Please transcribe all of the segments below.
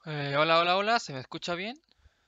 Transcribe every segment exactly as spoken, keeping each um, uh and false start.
Eh, hola, hola, hola, ¿se me escucha bien?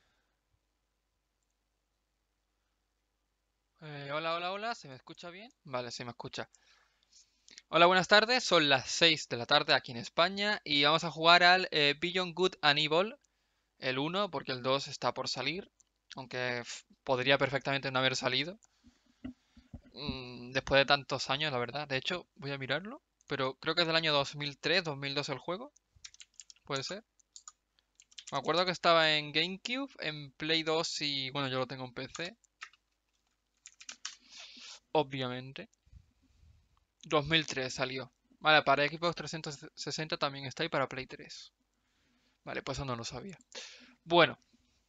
Eh, hola, hola, hola, ¿se me escucha bien? Vale, se me escucha. Hola, buenas tardes, son las seis de la tarde aquí en España y vamos a jugar al eh, Beyond Good and Evil, el uno, porque el dos está por salir, aunque f- podría perfectamente no haber salido, mm, después de tantos años, la verdad. De hecho, voy a mirarlo, pero creo que es del año dos mil tres, dos mil dos el juego, puede ser. Me acuerdo que estaba en GameCube, en Play dos y bueno, yo lo tengo en P C, obviamente. dos mil tres salió. Vale, para Xbox trescientos sesenta también está y para Play tres. Vale, pues eso no lo sabía. Bueno,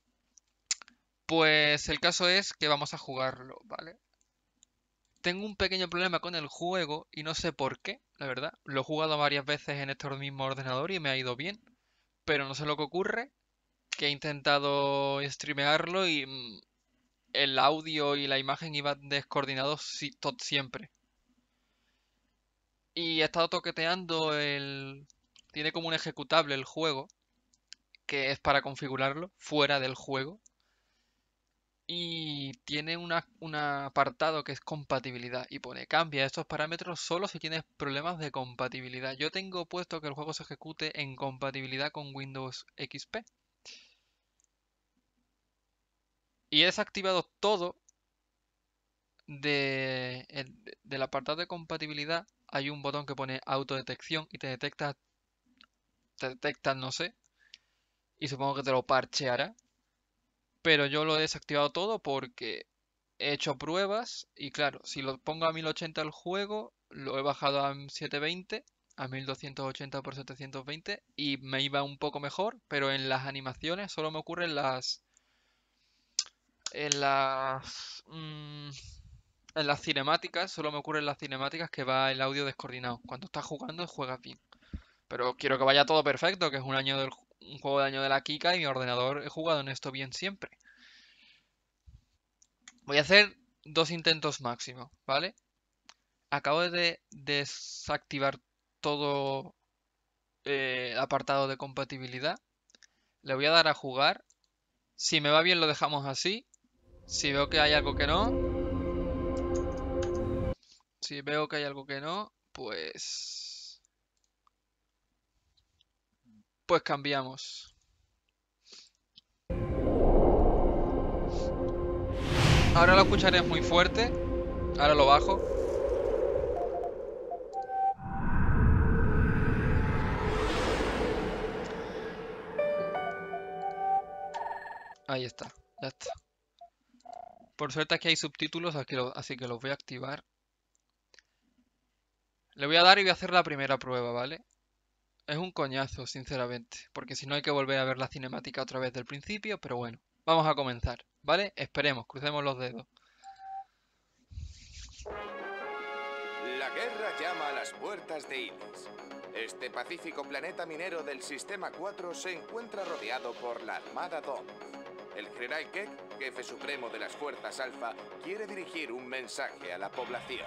pues el caso es que vamos a jugarlo, ¿vale? Tengo un pequeño problema con el juego y no sé por qué, la verdad. Lo he jugado varias veces en este mismo ordenador y me ha ido bien, pero no sé lo que ocurre, que he intentado streamearlo y mm, el audio y la imagen iban descoordinados si- to- siempre. Y he estado toqueteando el... Tiene como un ejecutable el juego que es para configurarlo fuera del juego y tiene una- un apartado que es compatibilidad y pone cambia estos parámetros solo si tienes problemas de compatibilidad. Yo tengo puesto que el juego se ejecute en compatibilidad con Windows X P y he desactivado todo de, el- del apartado de compatibilidad. Hay un botón que pone autodetección y te detecta, te detecta no sé, y supongo que te lo parcheará, pero yo lo he desactivado todo porque he hecho pruebas y claro, si lo pongo a mil ochenta el juego, lo he bajado a setecientos veinte, a mil doscientos ochenta por setecientos veinte y me iba un poco mejor, pero en las animaciones solo me ocurren las en las mm, en las cinemáticas, solo me ocurren las cinemáticas que va el audio descoordinado. Cuando estás jugando juegas bien, pero quiero que vaya todo perfecto, que es un año del ju- un juego de año de la Kika y mi ordenador he jugado en esto bien siempre. Voy a hacer dos intentos máximo, ¿vale? Acabo de desactivar todo eh, el apartado de compatibilidad. Le voy a dar a jugar. Si me va bien lo dejamos así. Si veo que hay algo que no, si veo que hay algo que no, pues pues cambiamos. Ahora lo escucharé muy fuerte. Ahora lo bajo. Ahí está. Ya está. Por suerte aquí hay subtítulos, así que lo- así que los voy a activar. Le voy a dar y voy a hacer la primera prueba, ¿vale? Es un coñazo, sinceramente, porque si no hay que volver a ver la cinemática otra vez del principio, pero bueno, vamos a comenzar, ¿vale? Esperemos, crucemos los dedos. La guerra llama a las puertas de Ilis. Este pacífico planeta minero del Sistema cuatro se encuentra rodeado por la Armada Dom. El general Keck, jefe supremo de las fuerzas Alfa, quiere dirigir un mensaje a la población.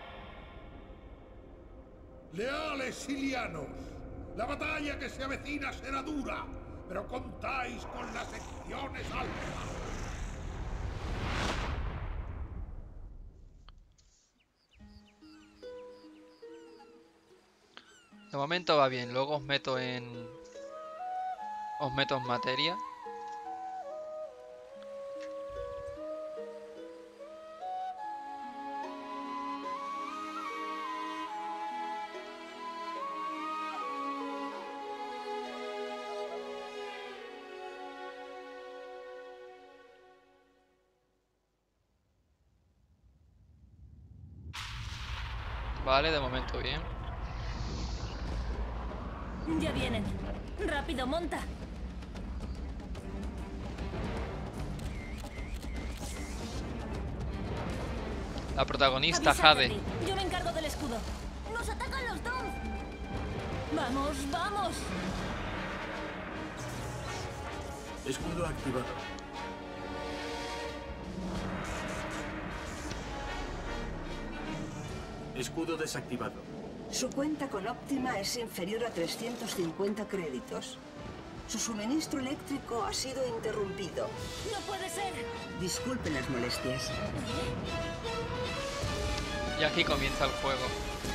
Leales silianos, la batalla que se avecina será dura, pero contáis con las secciones alfa. De momento va bien, luego os meto en... os meto en materia. Vale, de momento bien. Ya vienen. Rápido, monta. La protagonista, Avisa a Jade. Terry. Yo me encargo del escudo. ¡Nos atacan los dos! ¡Vamos, vamos! Escudo activado. Escudo desactivado. Su cuenta con Optima es inferior a trescientos cincuenta créditos. Su suministro eléctrico ha sido interrumpido. ¡No puede ser! Disculpen las molestias. Y aquí comienza el juego.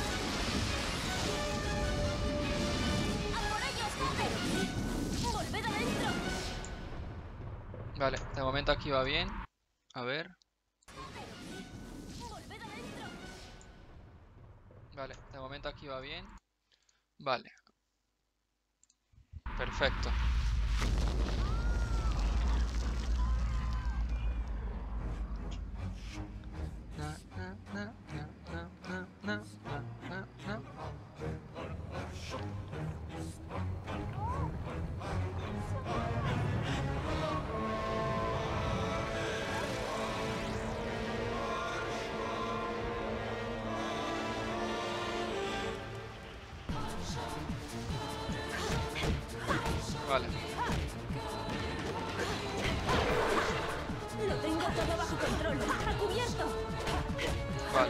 ¡A por ellos! ¿Pero qué? ¡Volved adentro! Vale, de momento aquí va bien. A ver. ¡Volved adentro! Vale, de momento aquí va bien. Vale. Perfecto. Na, na, na, na, na, na, na, na, na. Vale. Lo tengo todo bajo control. ¡A cubierto! Vale.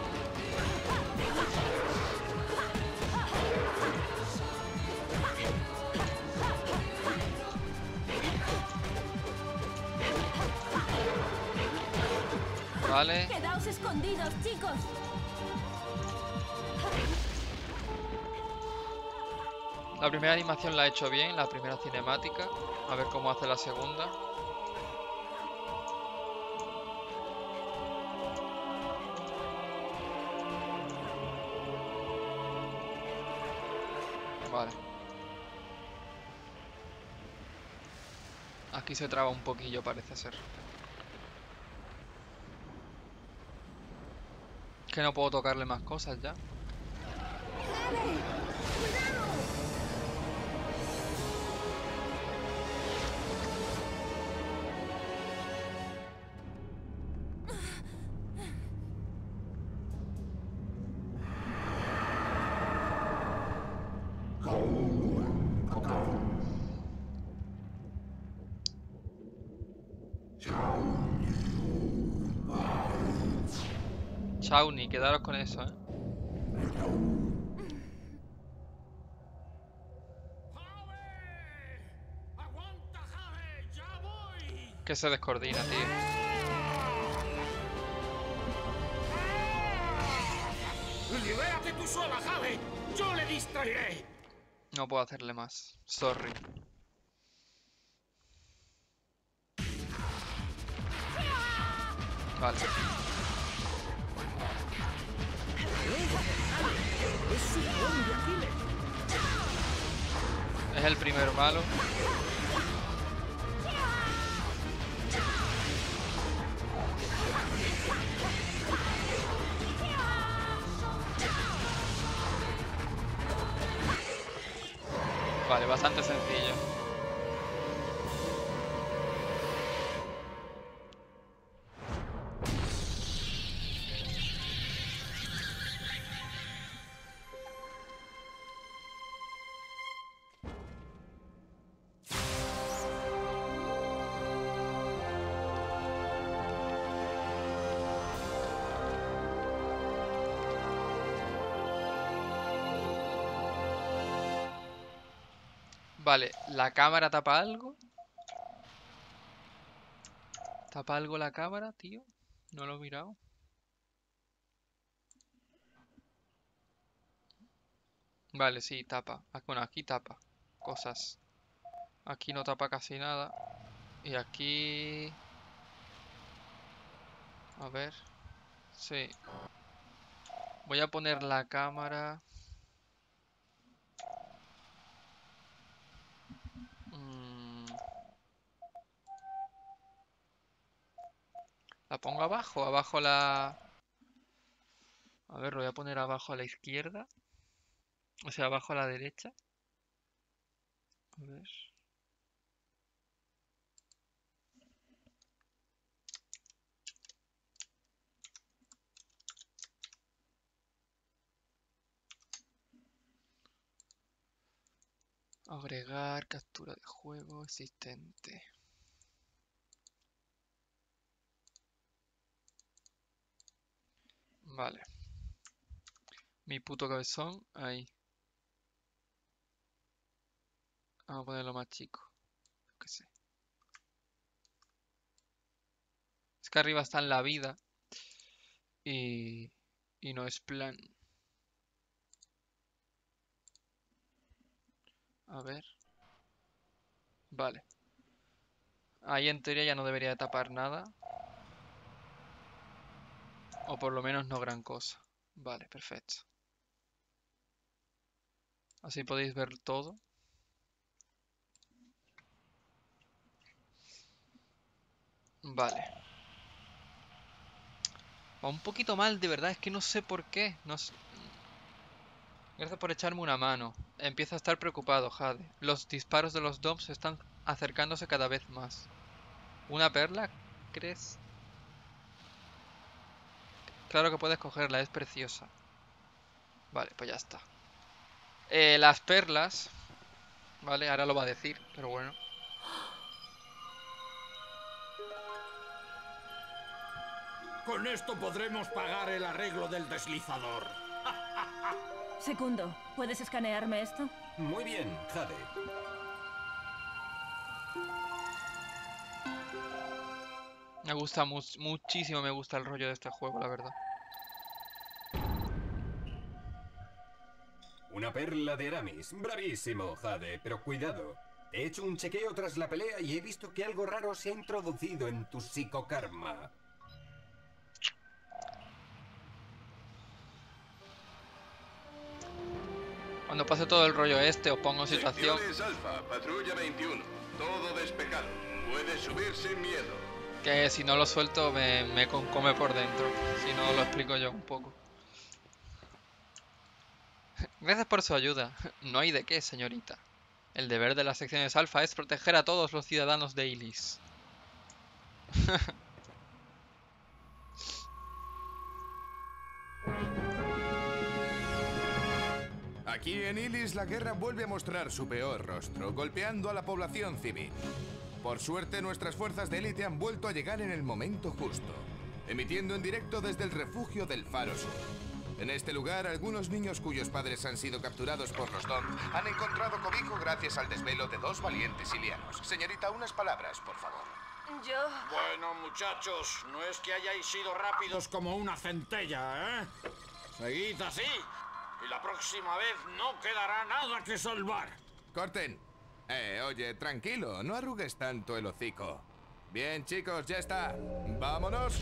Vale. ¡Quedaos escondidos, chicos! La primera animación la he hecho bien, la primera cinemática. A ver cómo hace la segunda. Vale. Aquí se traba un poquillo, parece ser. Que no puedo tocarle más cosas ya. Shawnee, quedaros con eso, eh. ¡Aguanta, Jade! ¡Ya voy! Que se descoordina, tío. ¡Libérate tú sola, Jade! ¡Yo le distraeré! No puedo hacerle más. Sorry. Vale. Es el primer malo. Vale, bastante sencillo. Vale, ¿la cámara tapa algo? ¿Tapa algo la cámara, tío? No lo he mirado. Vale, sí, tapa. Ah, bueno, aquí tapa cosas. Aquí no tapa casi nada. Y aquí... A ver. Sí. Voy a poner la cámara... Mm. ¿La pongo abajo? Abajo la... A ver, lo voy a poner abajo a la izquierda. O sea, abajo a la derecha. A ver. Agregar captura de juego existente. Vale. Mi puto cabezón, ahí. Vamos a ponerlo más chico. Qué sé. Es que arriba está en la vida. Y, y no es plan. A ver. Vale. Ahí en teoría ya no debería de tapar nada. O por lo menos no gran cosa. Vale, perfecto. Así podéis ver todo. Vale. Va un poquito mal, de verdad, es que no sé por qué. No sé. Gracias por echarme una mano. Empiezo a estar preocupado, Jade. Los disparos de los Doms están acercándose cada vez más. ¿Una perla? ¿Crees? Claro que puedes cogerla, es preciosa. Vale, pues ya está. Eh, las perlas... Vale, ahora lo va a decir, pero bueno. Con esto podremos pagar el arreglo del deslizador. Segundo, ¿puedes escanearme esto? Muy bien, Jade. Me gusta mu muchísimo, me gusta el rollo de este juego, la verdad. Una perla de Aramis. Bravísimo, Jade, pero cuidado. He hecho un chequeo tras la pelea y he visto que algo raro se ha introducido en tu psicokarma. Cuando pase todo el rollo este, os pongo en situación. Secciones Alfa, patrulla veintiuno. Todo despejado. Puedes subir sin miedo. Que si no lo suelto me, me come por dentro. Si no, lo explico yo un poco. Gracias por su ayuda. No hay de qué, señorita. El deber de las secciones Alfa es proteger a todos los ciudadanos de Ilis. Aquí en Ilis la guerra vuelve a mostrar su peor rostro, golpeando a la población civil. Por suerte, nuestras fuerzas de élite han vuelto a llegar en el momento justo, emitiendo en directo desde el refugio del Faro Sur. En este lugar, algunos niños cuyos padres han sido capturados por los Dom han encontrado cobijo gracias al desvelo de dos valientes ilianos. Señorita, unas palabras, por favor. Yo... Bueno, muchachos, no es que hayáis sido rápidos como una centella, ¿eh? Seguid así y la próxima vez no quedará nada que salvar. Corten. Eh, oye, tranquilo, no arrugues tanto el hocico. Bien, chicos, ya está. ¡Vámonos!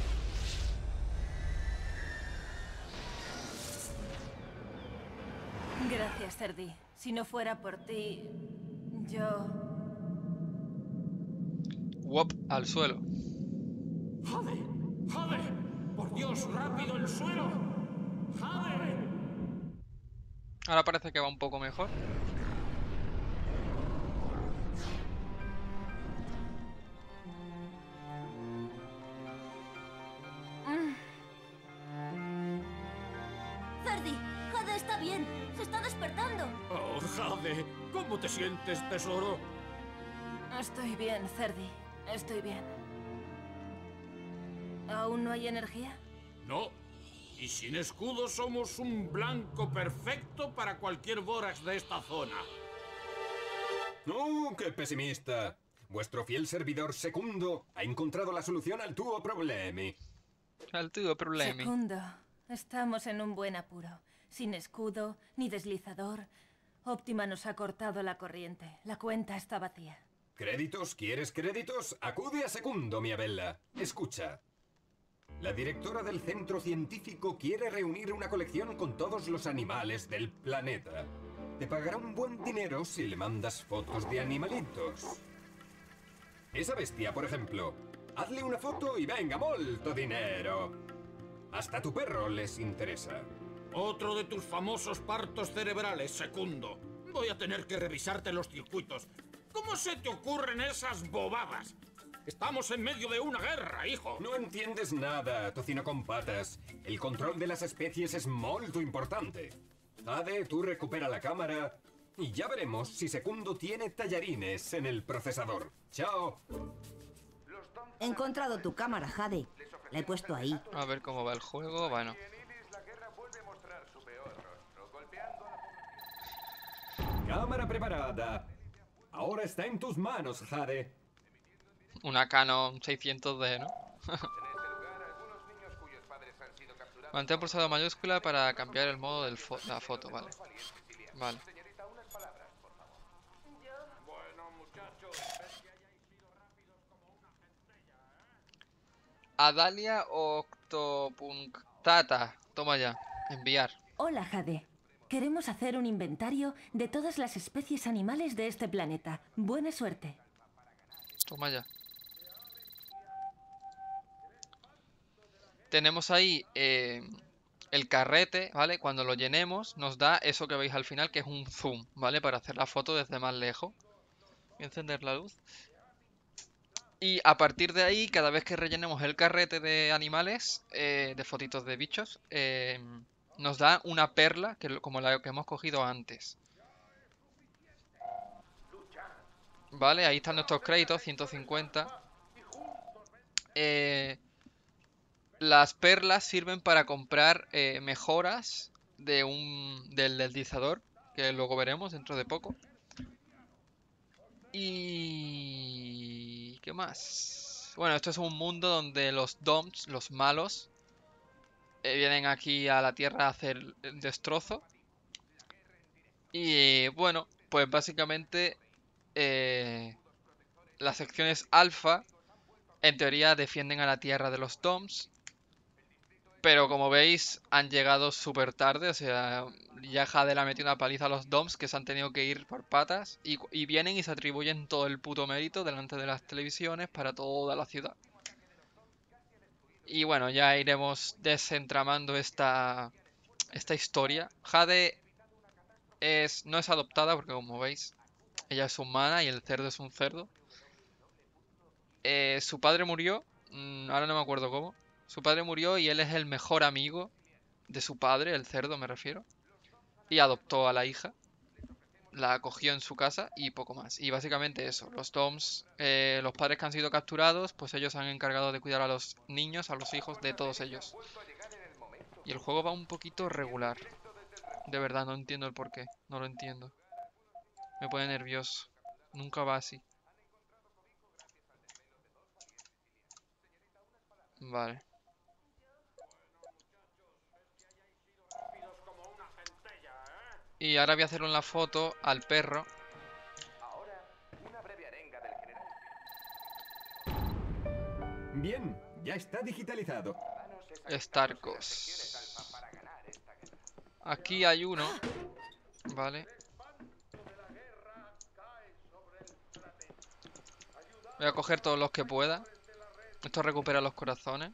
Gracias, Cerdi. Si no fuera por ti... yo... Wop, al suelo. ¡Jade! ¡Jade! ¡Por Dios, rápido el suelo! ¡Jade! Ahora parece que va un poco mejor. Cerdi, Jade está bien. Se está despertando. Oh, Jade, ¿cómo te sientes, tesoro? Estoy bien, Cerdi. Estoy bien. ¿Aún no hay energía? No. Y sin escudo somos un blanco perfecto para cualquier Vorax de esta zona. ¡Oh, qué pesimista! Vuestro fiel servidor Secundo ha encontrado la solución al tuo problemi. Al tuo problemi. Segundo, estamos en un buen apuro. Sin escudo, ni deslizador. Optima nos ha cortado la corriente. La cuenta está vacía. ¿Créditos? ¿Quieres créditos? Acude a Secundo, mi Bella. Escucha. La directora del centro científico quiere reunir una colección con todos los animales del planeta. Te pagará un buen dinero si le mandas fotos de animalitos. Esa bestia, por ejemplo. Hazle una foto y venga, molto dinero. Hasta tu perro les interesa. Otro de tus famosos partos cerebrales, Secundo. Voy a tener que revisarte los circuitos. ¿Cómo se te ocurren esas bobadas? Estamos en medio de una guerra, hijo. No entiendes nada, tocino con patas. El control de las especies es molto importante. Jade, tú recupera la cámara y ya veremos si Secundo tiene tallarines en el procesador. ¡Chao! He encontrado tu cámara, Jade. La he puesto ahí. A ver cómo va el juego. Bueno. Cámara preparada. Ahora está en tus manos, Jade. Una Canon seiscientos D, ¿no? Mantén pulsado mayúscula para cambiar el modo de fo la foto, vale. Vale. Adalia Octopunctata. Toma ya. Enviar. Hola, Jade. Queremos hacer un inventario de todas las especies animales de este planeta. Buena suerte. Toma ya. Tenemos ahí eh, el carrete, ¿vale? Cuando lo llenemos nos da eso que veis al final, que es un zoom, ¿vale? Para hacer la foto desde más lejos. Voy a encender la luz. Y a partir de ahí, cada vez que rellenemos el carrete de animales, eh, de fotitos de bichos, eh, nos da una perla, que, como la que hemos cogido antes. Vale, ahí están nuestros créditos, ciento cincuenta. Eh... Las perlas sirven para comprar eh, mejoras de un del deslizador, que luego veremos dentro de poco. Y... ¿qué más? Bueno, esto es un mundo donde los Doms, los malos, eh, vienen aquí a la Tierra a hacer el destrozo. Y bueno, pues básicamente eh, las secciones alfa, en teoría, defienden a la Tierra de los Doms. Pero como veis, han llegado súper tarde, o sea, ya Jade le ha metido una paliza a los Doms que se han tenido que ir por patas y, y vienen y se atribuyen todo el puto mérito delante de las televisiones para toda la ciudad. Y bueno, ya iremos desentramando esta, esta historia. Jade es, no es adoptada porque como veis, ella es humana y el cerdo es un cerdo. Eh, su padre murió, mmm, ahora no me acuerdo cómo. Su padre murió y él es el mejor amigo de su padre, el cerdo me refiero, y adoptó a la hija, la acogió en su casa y poco más. Y básicamente eso, los Doms, eh, los padres que han sido capturados, pues ellos se han encargado de cuidar a los niños, a los hijos de todos ellos. Y el juego va un poquito regular. De verdad, no entiendo el porqué, no lo entiendo. Me pone nervioso, nunca va así. Vale. Y ahora voy a hacer una foto al perro. Bien, ya está digitalizado. Starcos. Aquí hay uno. Vale. Voy a coger todos los que pueda. Esto recupera los corazones.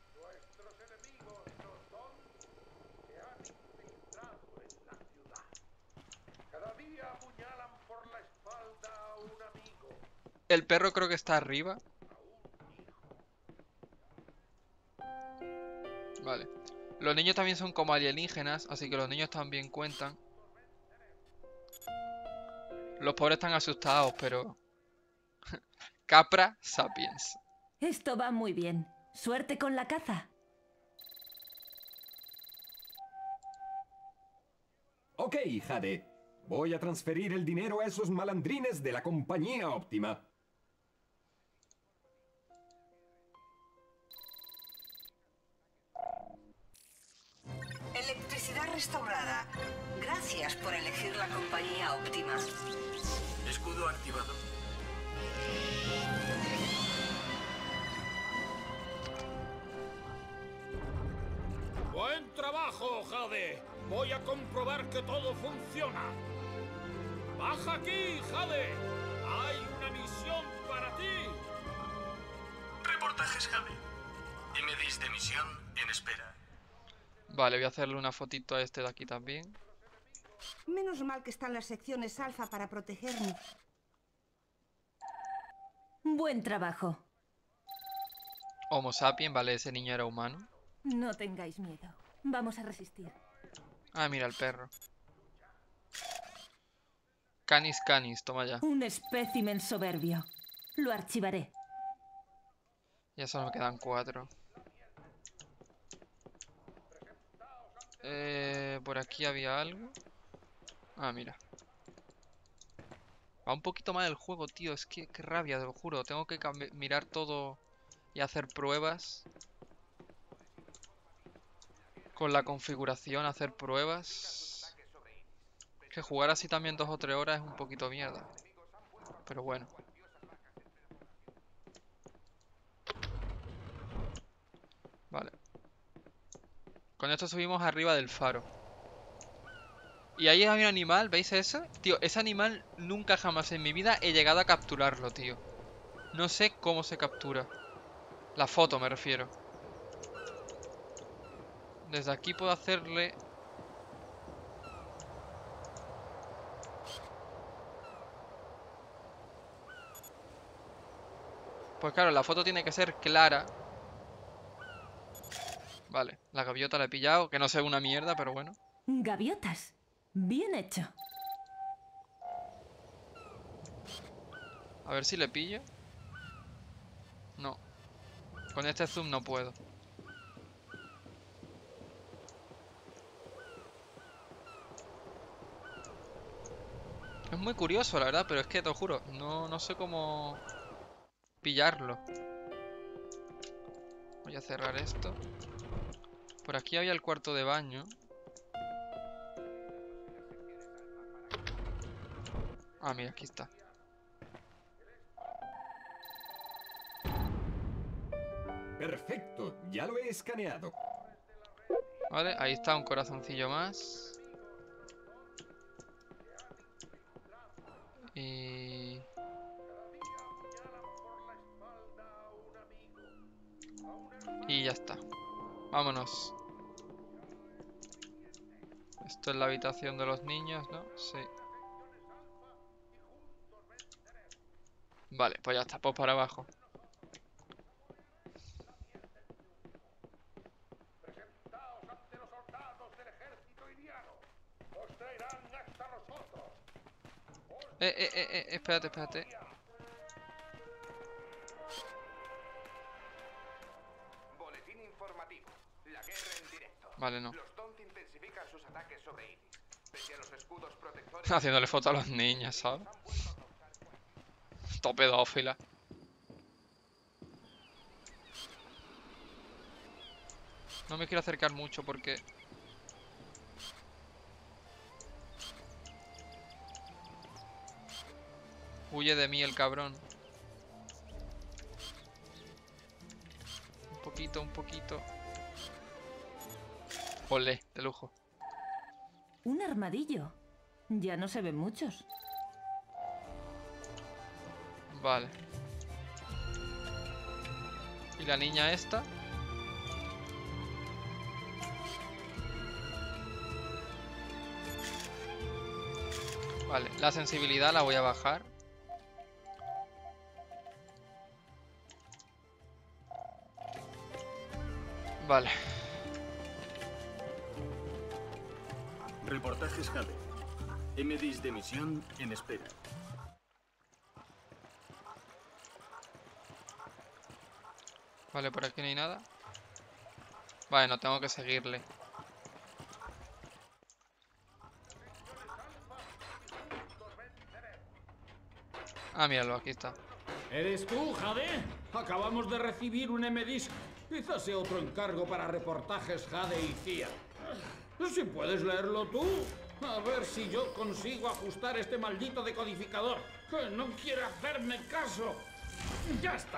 El perro creo que está arriba. Vale. Los niños también son como alienígenas, así que los niños también cuentan. Los pobres están asustados, pero... Capra Sapiens. Esto va muy bien. Suerte con la caza. Ok, Jade. Voy a transferir el dinero a esos malandrines de la compañía óptima. Electricidad restaurada. Gracias por elegir la compañía óptima. Escudo activado. Buen trabajo, Jade. Voy a comprobar que todo funciona. Baja aquí, Jade. Hay una misión para ti. Reportajes, Jade. M Ds de misión en espera. Vale, voy a hacerle una fotito a este de aquí también. Menos mal que están las secciones alfa para protegerme. Buen trabajo. Homo sapiens, vale, ese niño era humano. No tengáis miedo. Vamos a resistir. Ah, mira el perro. Canis canis, toma ya. Un espécimen soberbio. Lo archivaré. Ya solo me quedan cuatro. Eh, por aquí había algo. Ah, mira. Va un poquito mal el juego, tío. Es que qué rabia, te lo juro. Tengo que mirar todo y hacer pruebas. Con la configuración, hacer pruebas. Que jugar así también dos o tres horas es un poquito mierda. Pero bueno. Vale. Con esto subimos arriba del faro. Y ahí hay un animal, ¿veis ese? Tío, ese animal nunca jamás en mi vida he llegado a capturarlo, tío. No sé cómo se captura. La foto me refiero. Desde aquí puedo hacerle... Pues claro, la foto tiene que ser clara. Vale, la gaviota la he pillado. Que no sé una mierda, pero bueno. Gaviotas. Bien hecho. A ver si le pillo. No. Con este zoom no puedo. Es muy curioso, la verdad, pero es que te lo juro, no, no sé cómo pillarlo. Voy a cerrar esto. Por aquí había el cuarto de baño. Ah, mira, aquí está. Perfecto, ya lo he escaneado. Vale, ahí está un corazoncillo más. Y... Y ya está. Vámonos. Esto es la habitación de los niños, ¿no? Sí. Vale, pues ya está, pues para abajo. Eh, eh, eh, eh, espérate, espérate. Boletín informativo. La guerra en directo. Vale, no. Los Don't intensifican sus ataques sobre Iris. Pese a los escudos protectores... Haciéndole foto a los niños, ¿sabes? Todo pedófila. No me quiero acercar mucho porque... Huye de mí el cabrón. Un poquito, un poquito. Olé, de lujo. Un armadillo. Ya no se ven muchos. Vale. ¿Y la niña esta? Vale, la sensibilidad la voy a bajar. Vale. Reportajes Jade. M D I S de misión en espera. Vale, por aquí no hay nada. Vale, no tengo que seguirle. Ah, míralo, aquí está. ¿Eres tú, Jade? Acabamos de recibir un M D I S. Quizás sea otro encargo para reportajes Jade y C I A. Si puedes leerlo tú. A ver si yo consigo ajustar este maldito decodificador. Que no quiere hacerme caso. Ya está.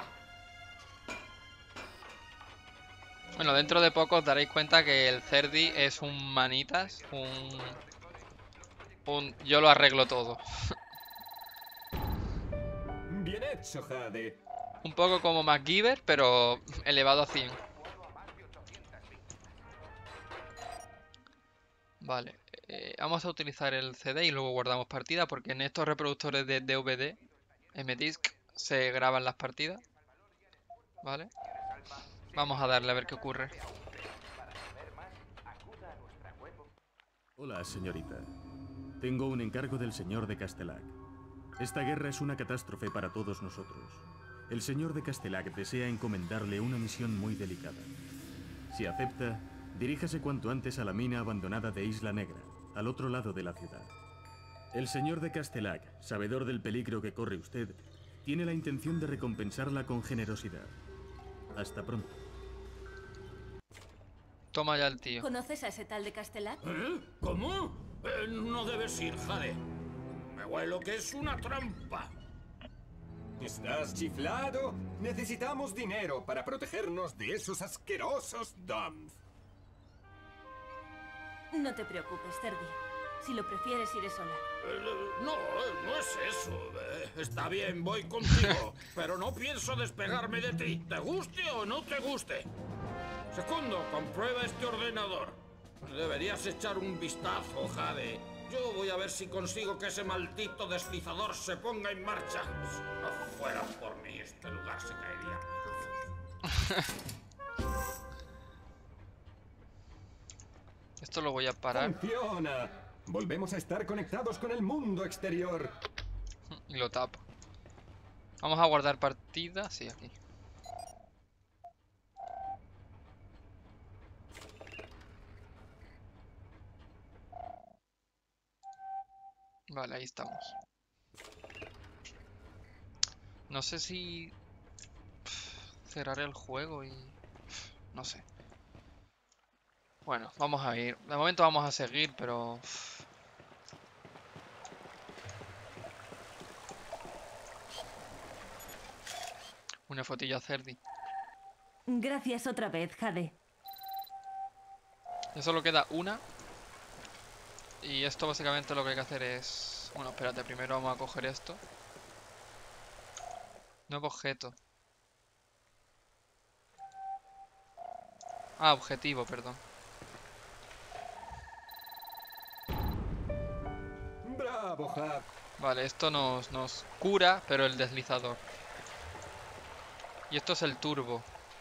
Bueno, dentro de poco os daréis cuenta que el Cerdi es un manitas, un... un... yo lo arreglo todo. Bien hecho, Jade. Un poco como MacGyver, pero elevado a cien. Vale, eh, vamos a utilizar el C D y luego guardamos partida porque en estos reproductores de D V D, M D I S C, se graban las partidas. Vale. Vamos a darle a ver qué ocurre. Hola, señorita. Tengo un encargo del señor de Castellac. Esta guerra es una catástrofe para todos nosotros. El señor de Castellac desea encomendarle una misión muy delicada. Si acepta, diríjase cuanto antes a la mina abandonada de Isla Negra, al otro lado de la ciudad. El señor de Castelac, sabedor del peligro que corre usted, tiene la intención de recompensarla con generosidad. Hasta pronto. Toma ya el tío. ¿Conoces a ese tal de Castelac? ¿Eh? ¿Cómo? Eh, no debes ir, Jade. Me huelo que es una trampa. ¿Estás chiflado? Necesitamos dinero para protegernos de esos asquerosos Doms. No te preocupes, Cerdi. Si lo prefieres, iré sola. Eh, no, eh, no es eso. Eh, está bien, voy contigo. Pero no pienso despegarme de ti. ¿Te guste o no te guste? Segundo, comprueba este ordenador. Deberías echar un vistazo, Jade. Yo voy a ver si consigo que ese maldito deslizador se ponga en marcha. Si no fuera por mí, este lugar se caería a pedazos. Esto lo voy a parar. ¡Funciona! Volvemos a estar conectados con el mundo exterior. Y lo tapo. Vamos a guardar partida. Sí, aquí. Vale, ahí estamos. No sé si cerrar el juego y... no sé. Bueno, vamos a ir. De momento vamos a seguir, pero... una fotilla a Cerdi. Gracias otra vez, Jade. Ya solo queda una. Y esto básicamente lo que hay que hacer es... bueno, espérate, primero vamos a coger esto. Nuevo objeto. Ah, objetivo, perdón. ¡Bravo, Hap! Vale, esto nos, nos cura, pero el deslizador. Y esto es el turbo.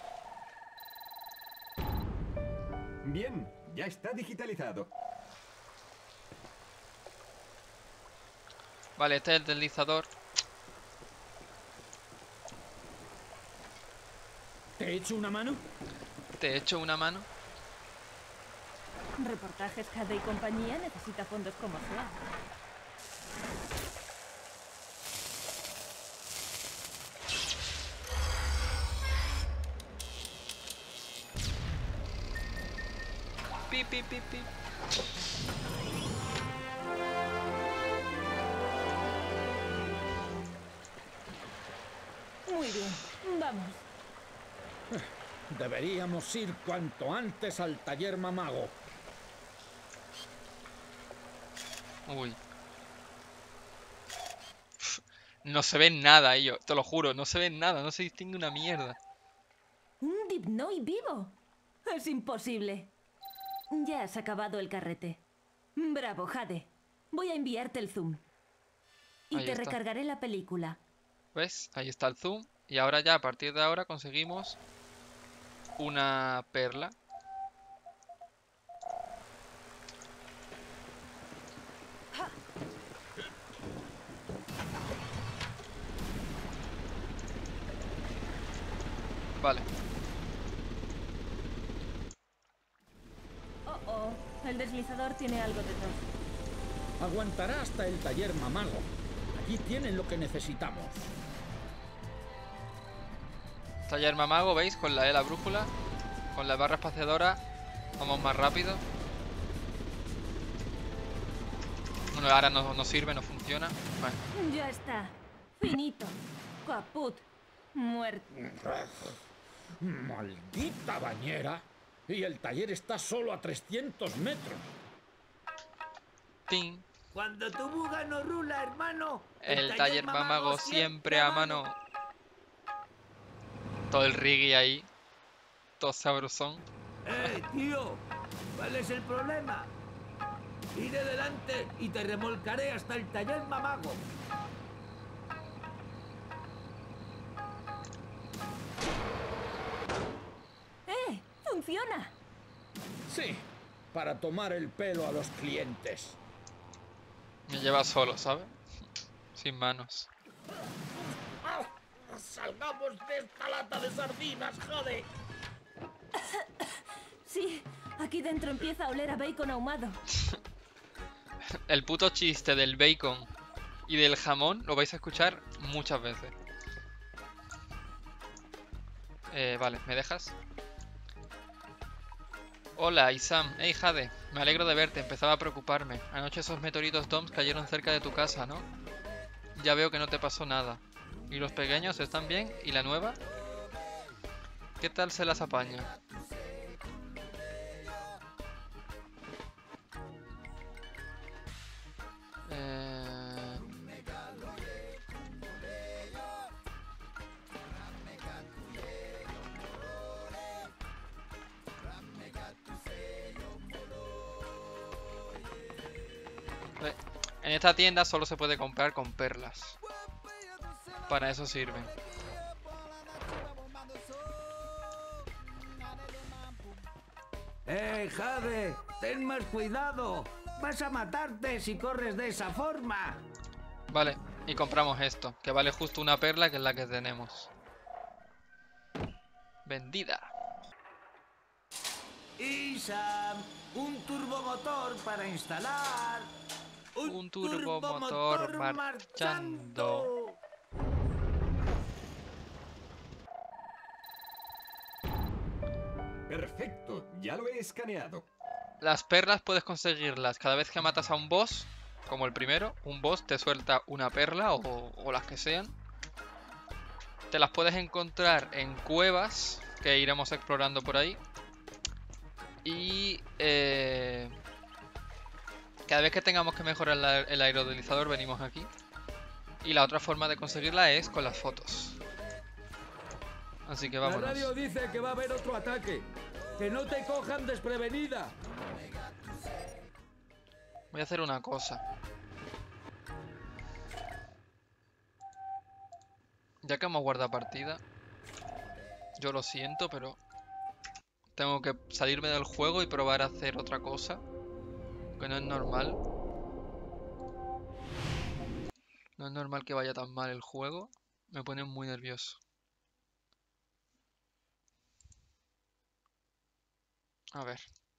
Bien, ya está digitalizado. Vale, este es el deslizador. ¿Te he hecho una mano? Te echo una mano. Reportajes Jade y compañía necesita fondos como sea. Pi, pi, pi, pi. Muy bien, vamos. Deberíamos ir cuanto antes al taller Mamago. Uy. No se ve nada, ello, te lo juro, no se ve nada, no se distingue una mierda. Un Dipnoi vivo. Es imposible. Ya has acabado el carrete. Bravo, Jade. Voy a enviarte el zoom. Y Ahí te está. recargaré la película. ¿Ves? Ahí está el zoom. Y ahora ya, a partir de ahora, conseguimos una perla. Vale. Oh, oh. El deslizador tiene algo de tos. Aguantará hasta el taller Mamago. Allí tienen lo que necesitamos. Taller Mamago, ¿veis? Con la E la brújula. Con la barra espaciadora. Vamos más rápido. Bueno, ahora no, no sirve, no funciona. Bueno. Ya está. Finito. Caput. Muerto. Maldita bañera. Y el taller está solo a trescientos metros. Ting. Cuando tu buga no rula, hermano. El taller Mamago siempre a mano. Todo el riggy ahí. Todo sabrosón. ¡Eh, tío! ¿Cuál es el problema? Iré delante y te remolcaré hasta el taller Mamago. ¡Eh! ¡Funciona! Sí, para tomar el pelo a los clientes. Me lleva solo, ¿sabes? Sin manos. ¡Salgamos de esta lata de sardinas, joder! Sí, aquí dentro empieza a oler a bacon ahumado. El puto chiste del bacon y del jamón lo vais a escuchar muchas veces. Eh, vale, ¿me dejas? Hola, Isam. Hey, Jade. Me alegro de verte. Empezaba a preocuparme. Anoche esos meteoritos Doms cayeron cerca de tu casa, ¿no? Ya veo que no te pasó nada. ¿Y los pequeños están bien? ¿Y la nueva? ¿Qué tal se las apaña? Eh... En esta tienda solo se puede comprar con perlas. Para eso sirven. ¡Eh, Jade! ¡Ten más cuidado! ¡Vas a matarte si corres de esa forma! Vale, y compramos esto, que vale justo una perla, que es la que tenemos. Vendida. Isam, un turbomotor para instalar. Un, un turbomotor turbo marchando. marchando. Perfecto, ya lo he escaneado. Las perlas puedes conseguirlas cada vez que matas a un boss, como el primero. Un boss te suelta una perla o, o las que sean. Te las puedes encontrar en cuevas que iremos explorando por ahí. Y eh, cada vez que tengamos que mejorar la, el aerodelizador venimos aquí. Y la otra forma de conseguirla es con las fotos. Así que vámonos. La radio dice que va a haber otro ataque. ¡Que no te cojan desprevenida! Voy a hacer una cosa. Ya que hemos guardado partida, yo lo siento, pero tengo que salirme del juego y probar a hacer otra cosa, que no es normal. No es normal que vaya tan mal el juego. Me pone muy nervioso. A ver.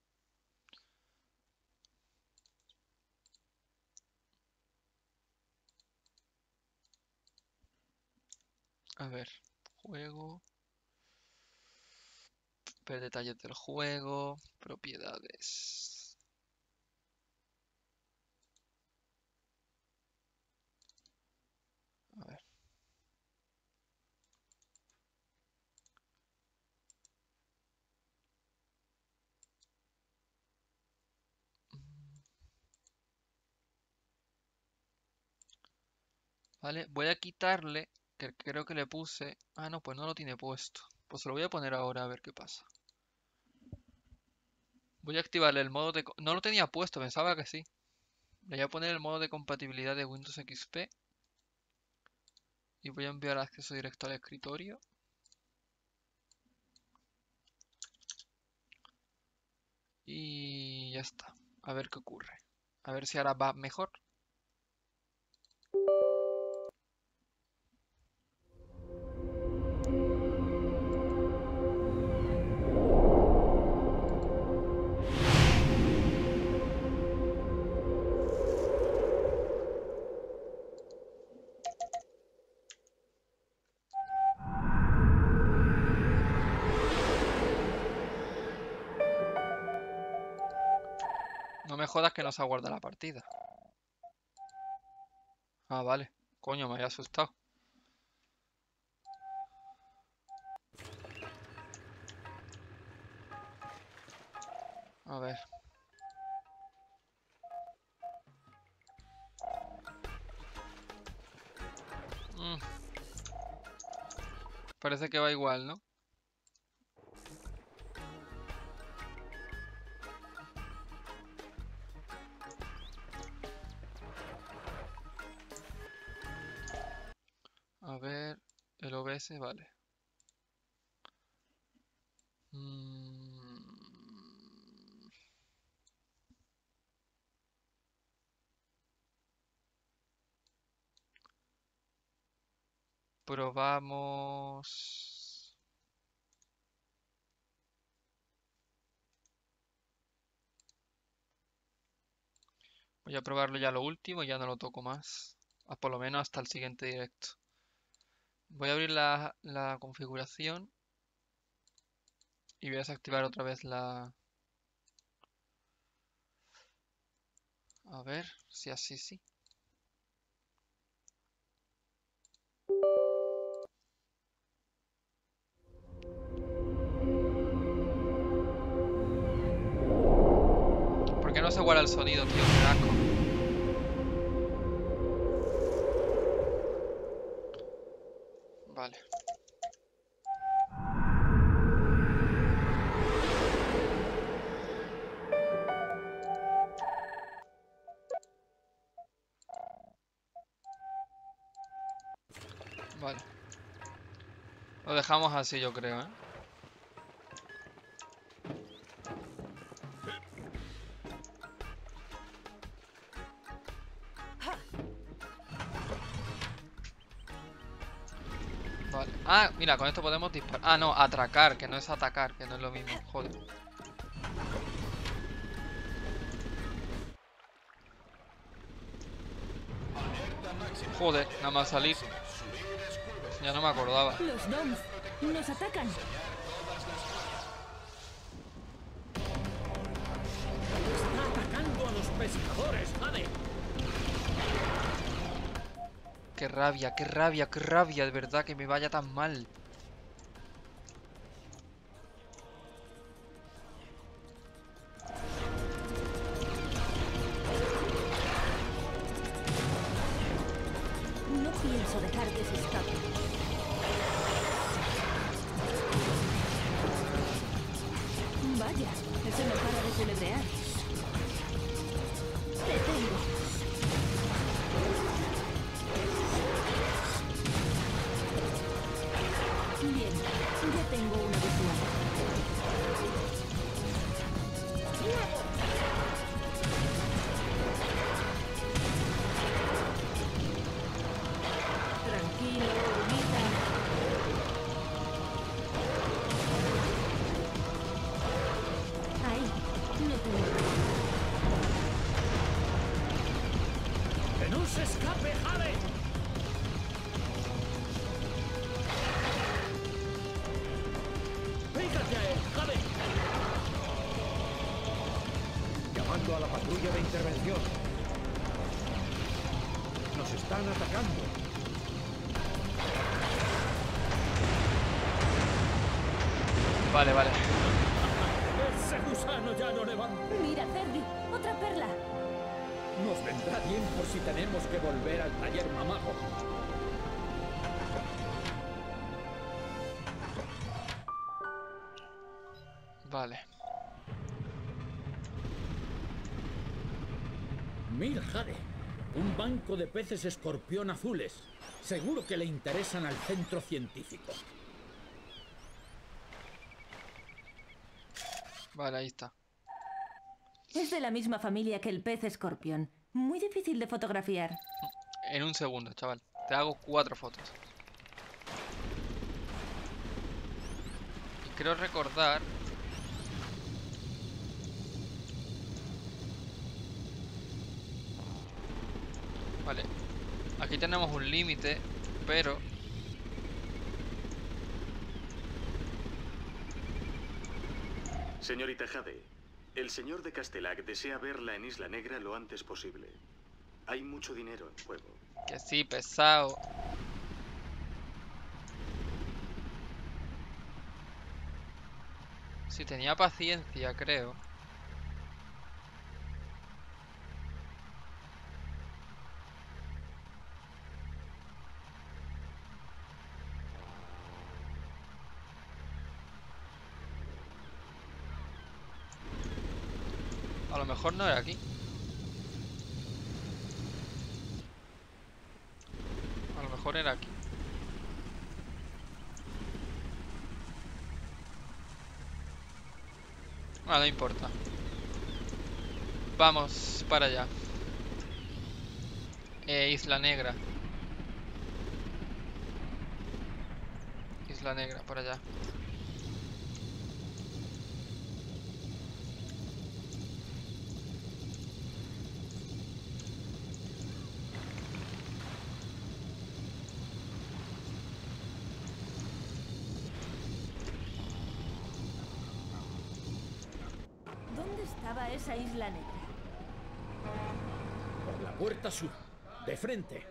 A ver. Juego. Ver detalles del juego. Propiedades. A ver. Vale, voy a quitarle, que creo que le puse... Ah, no, pues no lo tiene puesto. Pues se lo voy a poner ahora a ver qué pasa. Voy a activarle el modo de... No lo tenía puesto, pensaba que sí. Le voy a poner el modo de compatibilidad de Windows X P. Y voy a enviar acceso directo al escritorio. Y ya está. A ver qué ocurre. A ver si ahora va mejor. No me jodas que no se aguarda la partida. Ah, vale. Coño, me había asustado. A ver. Mm. Parece que va igual, ¿no? A ver, el O B S, vale. Mm. Probamos... Voy a probarlo ya lo último y ya no lo toco más. Ah, por lo menos hasta el siguiente directo. Voy a abrir la, la configuración. Y voy a desactivar otra vez la... A ver, si así sí. ¿Por qué no se guarda el sonido, tío? Me da asco. Vale. Vale. Lo dejamos así, yo creo, ¿eh? Vale. Ah, mira, con esto podemos disparar. Ah, no, atracar, que no es atacar, que no es lo mismo. Joder. Joder, nada más salir. Ya no me acordaba. Los Doms nos atacan. Está atacando a los pescadores, Jade. Qué rabia, qué rabia, qué rabia, de verdad que me vaya tan mal. No pienso dejar que se escape. Vaya, ese no para de celebrear. Te tengo. Bien, ya tengo una visual. Tranquilo, bonita. Ahí, no tengo. ¡Que no se escape, Jade! ¡Pégate a él, Jade! Llamando a la patrulla de intervención. Nos están atacando. Vale, vale. ¡Ese gusano ya no levanta! Mira, Ferdi, otra perla. Nos vendrá bien por si tenemos que volver al taller mamajo. Vale. Mira, Jade. Un banco de peces escorpión azules. Seguro que le interesan al centro científico. Vale, ahí está. Es de la misma familia que el pez escorpión. Muy difícil de fotografiar. En un segundo, chaval. Te hago cuatro fotos. Y creo recordar... Vale. Aquí tenemos un límite, pero... Señorita Jade, el señor de Castelac desea verla en Isla Negra lo antes posible. Hay mucho dinero en juego. Que sí, pesado. Si tenía paciencia, creo. A lo mejor no era aquí. A lo mejor era aquí. Ah, no importa. Vamos para allá. Eh, Isla Negra. Isla Negra, por allá. llamaba esa isla negra? Por la puerta sur, de frente.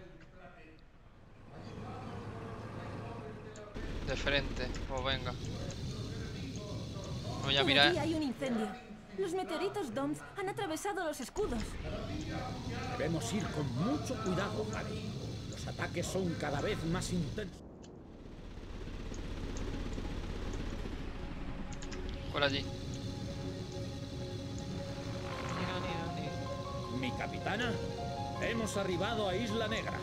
De frente, pues venga. Voy a Por mirar. allí hay un incendio. Los meteoritos Doms han atravesado los escudos. Debemos ir con mucho cuidado, Harry. Los ataques son cada vez más intensos. Por allí. Mi capitana, hemos arribado a Isla Negra.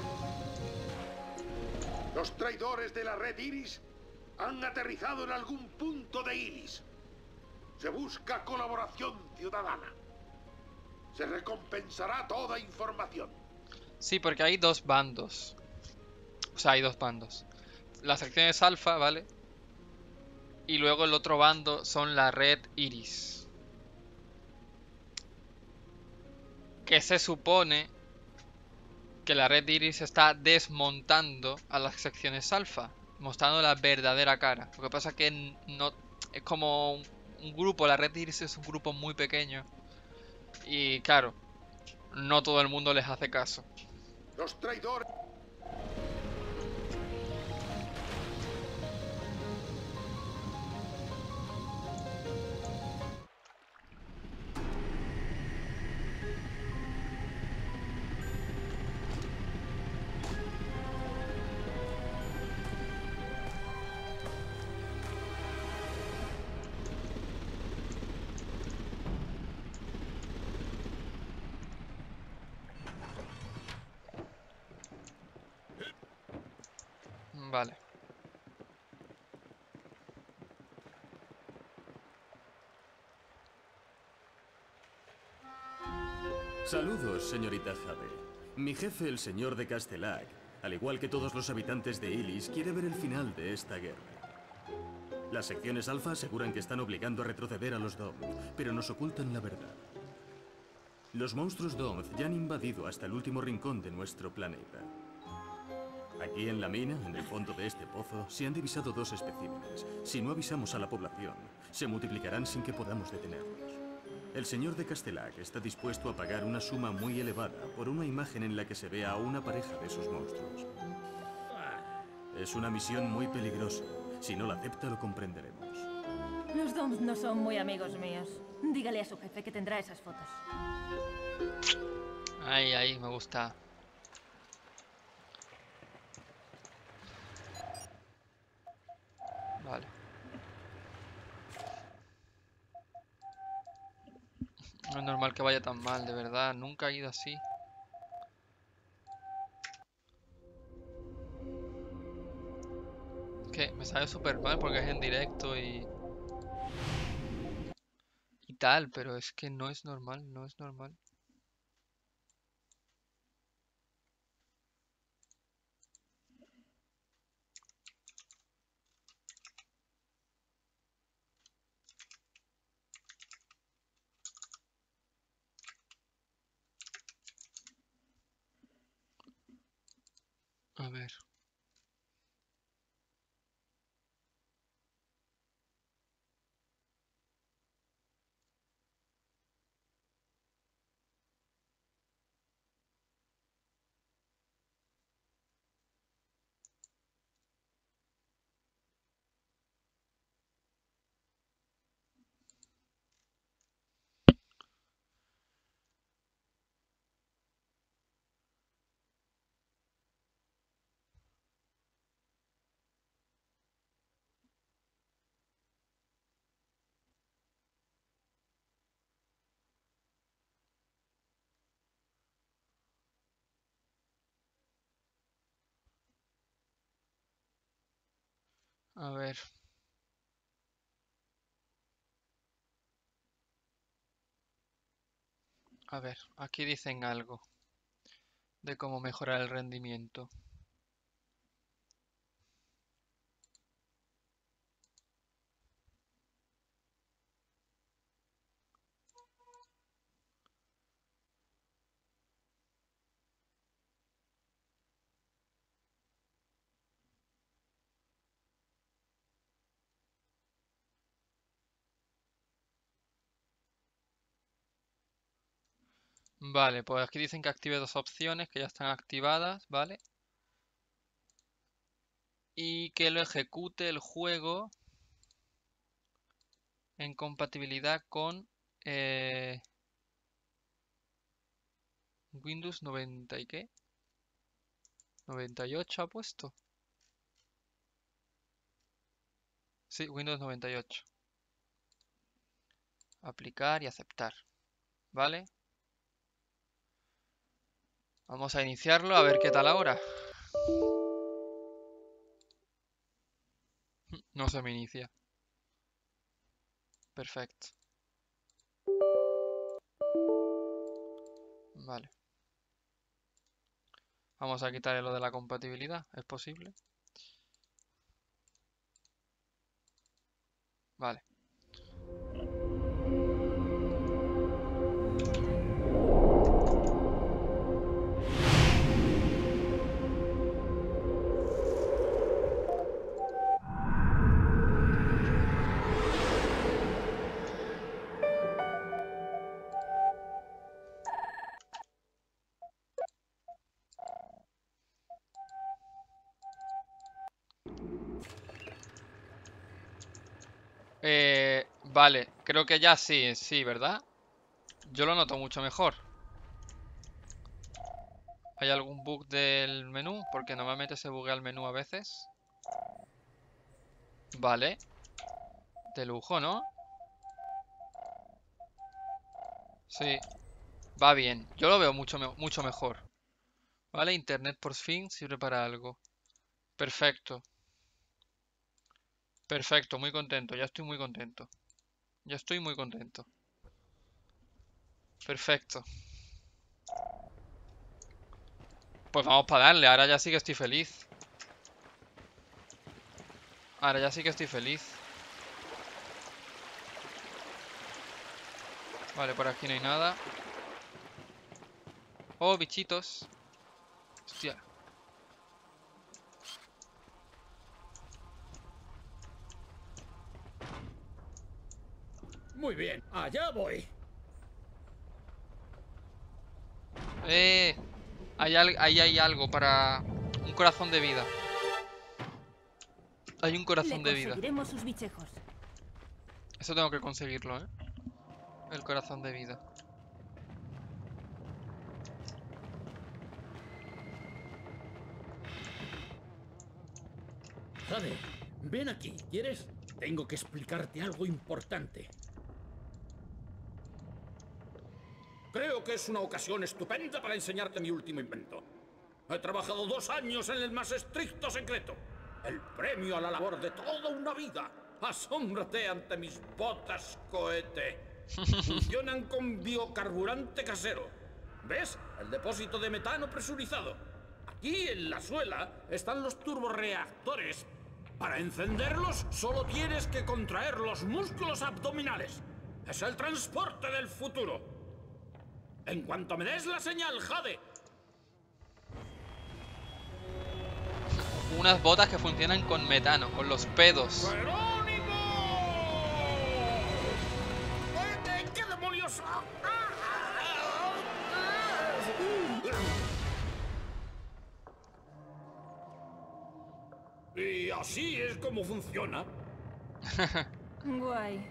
Los traidores de la Red Iris han aterrizado en algún punto de Iris. Se busca colaboración ciudadana. Se recompensará toda información. Sí, porque hay dos bandos. O sea, hay dos bandos. La sección es Alfa, ¿vale? Y luego el otro bando son la Red Iris. Que se supone que la Red Iris está desmontando a las secciones Alfa, mostrando la verdadera cara. Lo que pasa es que no es como un, un grupo, la Red Iris es un grupo muy pequeño. Y claro, no todo el mundo les hace caso. Los traidores... Vale. Saludos, señorita Jade. Mi jefe, el señor de Castellac, al igual que todos los habitantes de Ilis, quiere ver el final de esta guerra. Las secciones Alfa aseguran que están obligando a retroceder a los Doms, pero nos ocultan la verdad. Los monstruos Doms ya han invadido hasta el último rincón de nuestro planeta. Aquí en la mina, en el fondo de este pozo, se han divisado dos especímenes. Si no avisamos a la población, se multiplicarán sin que podamos detenerlos. El señor de Castellac está dispuesto a pagar una suma muy elevada por una imagen en la que se vea a una pareja de esos monstruos. Es una misión muy peligrosa. Si no la acepta, lo comprenderemos. Los Doms no son muy amigos míos. Dígale a su jefe que tendrá esas fotos. Ahí, ahí, me gusta. Vale. No es normal que vaya tan mal, de verdad. Nunca ha ido así. Que me sale súper mal porque es en directo y... Y tal, pero es que no es normal, no es normal. A ver. A ver. A ver, aquí dicen algo de cómo mejorar el rendimiento. Vale, pues aquí dicen que active dos opciones que ya están activadas, ¿vale? Y que lo ejecute el juego en compatibilidad con eh, Windows noventa y qué? noventa y ocho ha puesto. Sí, Windows noventa y ocho. Aplicar y aceptar. ¿Vale? Vamos a iniciarlo a ver qué tal ahora. No se me inicia. Perfecto. Vale. Vamos a quitarle lo de la compatibilidad. ¿Es posible? Vale. Eh, vale, creo que ya sí, sí, ¿verdad? Yo lo noto mucho mejor. ¿Hay algún bug del menú? Porque normalmente se buguea el menú a veces. Vale. De lujo, ¿no? Sí. Va bien. Yo lo veo mucho, me- mucho mejor. Vale, internet por fin sirve para algo. Perfecto. Perfecto, muy contento. Ya estoy muy contento. Ya estoy muy contento. Perfecto. Pues vamos para darle. Ahora ya sí que estoy feliz. Ahora ya sí que estoy feliz. Vale, por aquí no hay nada. Oh, bichitos. Hostia. Muy bien, allá voy. Eh, hay al- ahí hay algo para un corazón de vida. Hay un corazón Le de vida. conseguiremos sus bichejos. Eso tengo que conseguirlo, ¿eh? El corazón de vida. Jade, ven aquí, ¿quieres? Tengo que explicarte algo importante. Creo que es una ocasión estupenda para enseñarte mi último invento. He trabajado dos años en el más estricto secreto. El premio a la labor de toda una vida. Asómbrate ante mis botas cohete. Funcionan con biocarburante casero. ¿Ves? El depósito de metano presurizado. Aquí en la suela están los turborreactores. Para encenderlos solo tienes que contraer los músculos abdominales. Es el transporte del futuro. En cuanto me des la señal, Jade. Unas botas que funcionan con metano, con los pedos. ¡Jerónimo! ¿Qué demonios? Y así es como funciona. Guay.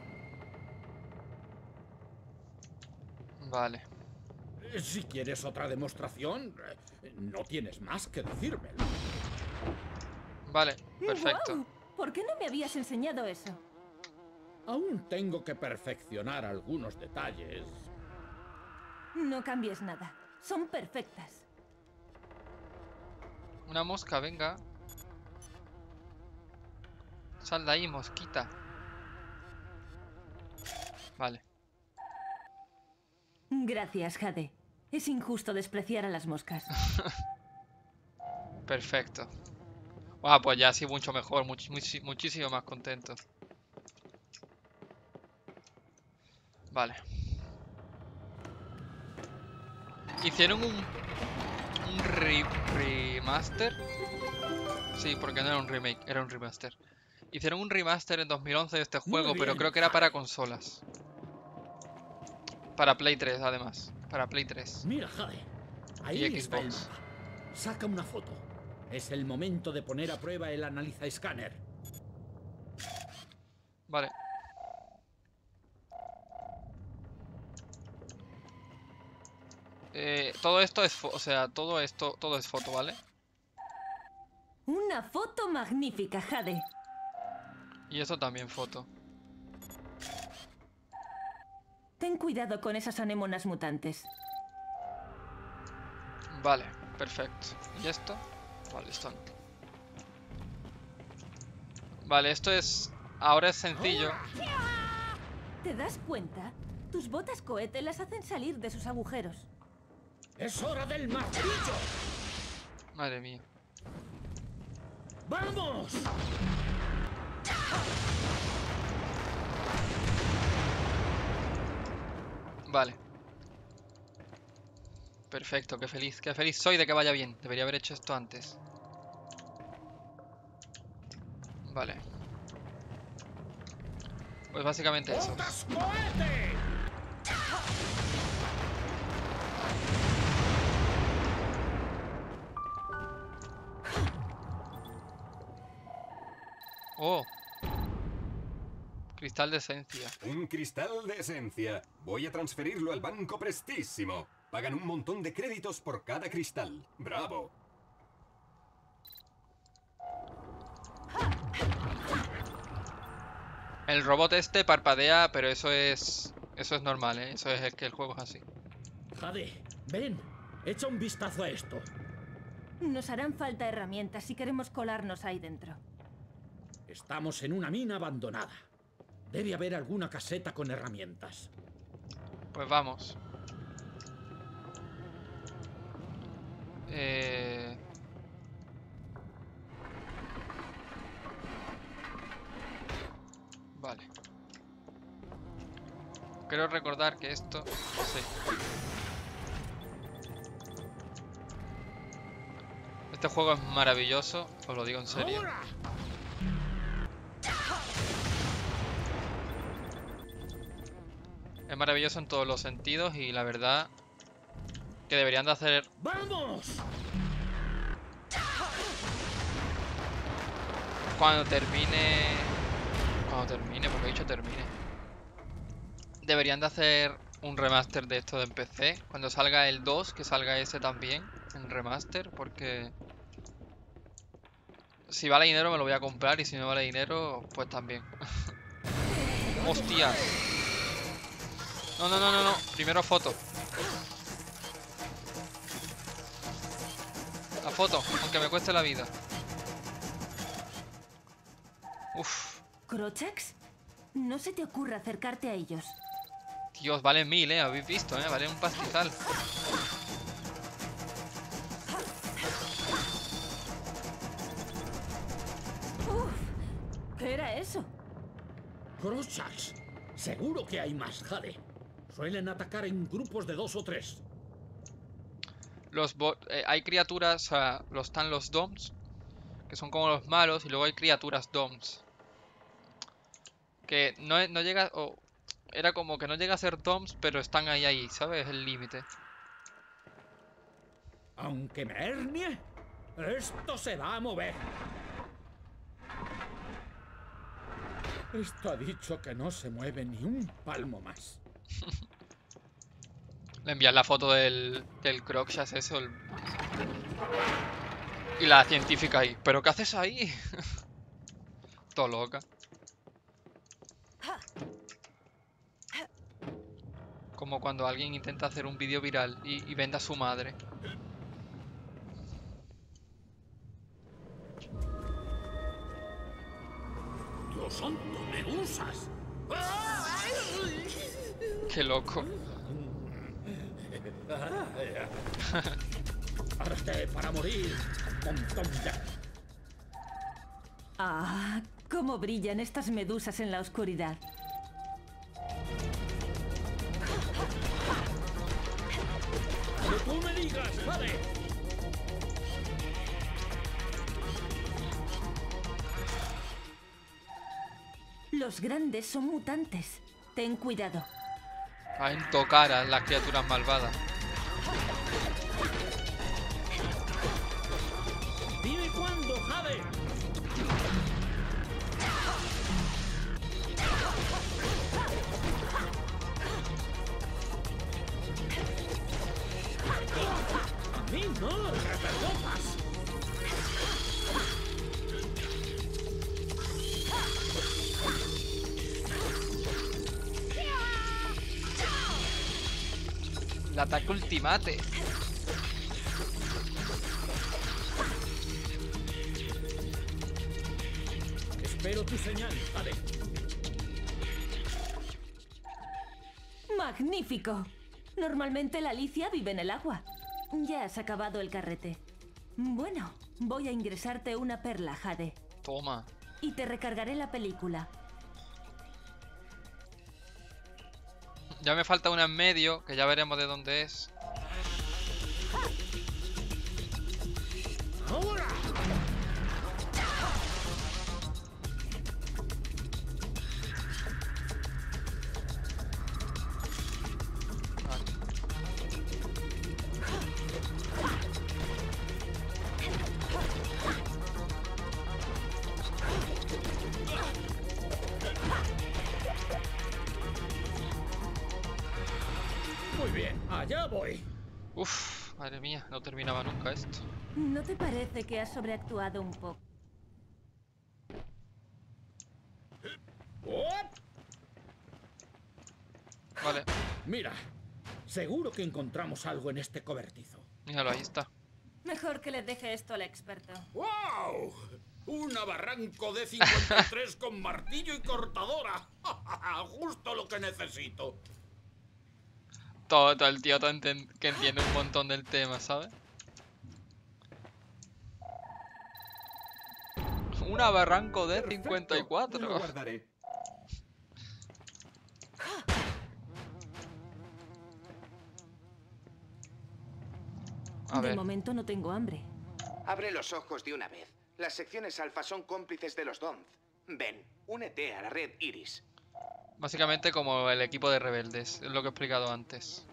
Vale. Si quieres otra demostración, no tienes más que decírmelo. Vale, perfecto. Guau, ¿por qué no me habías enseñado eso? Aún tengo que perfeccionar algunos detalles. No cambies nada. Son perfectas. Una mosca, venga. Sal de ahí, mosquita. Vale. Gracias, Jade. Es injusto despreciar a las moscas. Perfecto. Ah, pues ya sí, mucho mejor. Much much muchísimo más contento. Vale. Hicieron un... Un re remaster. Sí, porque no era un remake, era un remaster. Hicieron un remaster en dos mil once de este juego, pero creo que era para consolas. Para Play tres, además. Para Play tres. Mira, Jade. Ahí Y está el Xbox. mapa. Saca una foto. Es el momento de poner a prueba el analiza escáner. Vale. Eh, todo esto es, fo- o sea, todo esto, todo es foto, ¿vale? Una foto magnífica, Jade. Y eso también foto. Ten cuidado con esas anémonas mutantes. Vale, perfecto. ¿Y esto? Vale, esto no. Vale, esto es... Ahora es sencillo. ¿Te das cuenta? Tus botas cohete las hacen salir de sus agujeros. ¡Es hora del martillo! Madre mía. ¡Vamos! Vale. Perfecto, qué feliz, qué feliz soy de que vaya bien. Debería haber hecho esto antes. Vale. Pues básicamente eso. ¡Botas cohete! Oh. Cristal de esencia. Un cristal de esencia. Voy a transferirlo al banco Prestísimo. Pagan un montón de créditos por cada cristal. ¡Bravo! El robot este parpadea, pero eso es... Eso es normal, ¿eh? Eso es que el juego es así. Jade, ven. Echa un vistazo a esto. Nos harán falta herramientas si queremos colarnos ahí dentro. Estamos en una mina abandonada. Debe haber alguna caseta con herramientas. Pues vamos. Eh... Vale. Quiero recordar que esto... Sí. Este juego es maravilloso, os lo digo en serio. ¡Ahora! Es maravilloso en todos los sentidos y la verdad que deberían de hacer... ¡Vamos! Cuando termine... Cuando termine, porque he dicho termine. Deberían de hacer un remaster de esto en P C. Cuando salga el dos, que salga ese también en remaster, porque... Si vale dinero me lo voy a comprar y si no vale dinero, pues también. ¡Hostia! No, no, no, no, no. Primero foto. La foto, aunque me cueste la vida. Uf. ¿Crochax? No se te ocurra acercarte a ellos. Dios, valen mil, eh. Habéis visto, eh. Valen un pastizal. Uf, ¿qué era eso? ¡Crochax! Seguro que hay más, Jade. Suelen atacar en grupos de dos o tres. Los bo- eh, hay criaturas, o sea, los, están los Doms, que son como los malos, y luego hay criaturas Doms. Que no, no llega, o era como que no llega a ser Doms, pero están ahí, ahí, ¿sabes? El límite. Aunque me hernie, esto se va a mover. Esto ha dicho que no se mueve ni un palmo más. Le envías la foto del, del Croxas, eso. El... Y la científica ahí. ¿Pero qué haces ahí? Todo loca. Como cuando alguien intenta hacer un vídeo viral y, y vende a su madre. ¡Dios santo, medusas! Qué loco. ¡Arte para morir! ¡Montón de... Ah, cómo brillan estas medusas en la oscuridad. ¡Que tú me digas, Jade! Los grandes son mutantes. Ten cuidado. A intocar a las criaturas malvadas. Dime cuándo, Jade. A mí no, reperdotas. El ataque ultimate. Espero tu señal, Jade. ¡Magnífico! Normalmente la Alicia vive en el agua. Ya has acabado el carrete. Bueno, voy a ingresarte una perla, Jade. Toma. Y te recargaré la película. Ya me falta una en medio, que ya veremos de dónde es. ¡Ahora! Muy bien, allá voy. Uf, madre mía, no terminaba nunca esto. ¿No te parece que has sobreactuado un poco? Vale. Mira, seguro que encontramos algo en este cobertizo. Míralo, ahí está. Mejor que le deje esto al experto. ¡Wow! ¡Una barranco de cincuenta y tres con martillo y cortadora! ¡Justo lo que necesito! Todo, todo el tío todo enten que entiende un montón del tema, ¿sabes? Una barranco de cincuenta y cuatro. Lo guardaré. A De ver. momento no tengo hambre. Abre los ojos de una vez. Las secciones alfa son cómplices de los Donz. Ven, únete a la red Iris. Básicamente como el equipo de rebeldes, es lo que he explicado antes.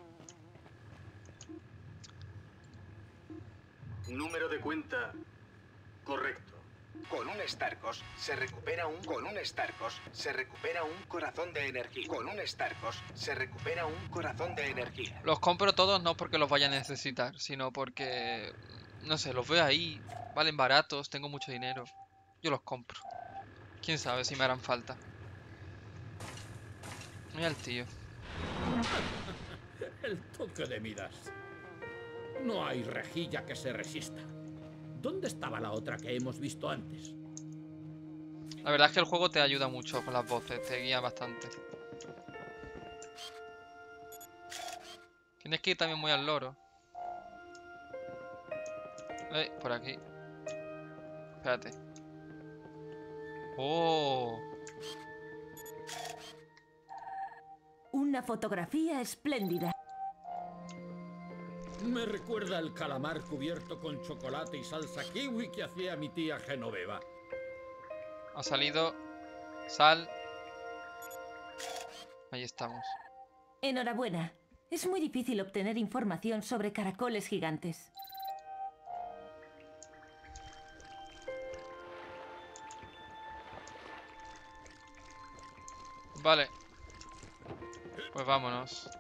Número de cuenta correcto. Con un Starkos se recupera un con un Starkos se recupera un corazón de energía. Con un Starkos se recupera un corazón de energía. Los compro todos no porque los vaya a necesitar, sino porque, no sé, los veo ahí, valen baratos, tengo mucho dinero. Yo los compro. Quién sabe si me harán falta. Mira el tío. El toque de Midas. No hay rejilla que se resista. ¿Dónde estaba la otra que hemos visto antes? La verdad es que el juego te ayuda mucho con las voces, te guía bastante. Tienes que ir también muy al loro. Eh, por aquí. Espérate. Oh. Una fotografía espléndida. Me recuerda al calamar cubierto con chocolate y salsa kiwi que hacía mi tía Genoveva. Ha salido. Sal. Ahí estamos. Enhorabuena. Es muy difícil obtener información sobre caracoles gigantes. Vale. Pues vámonos.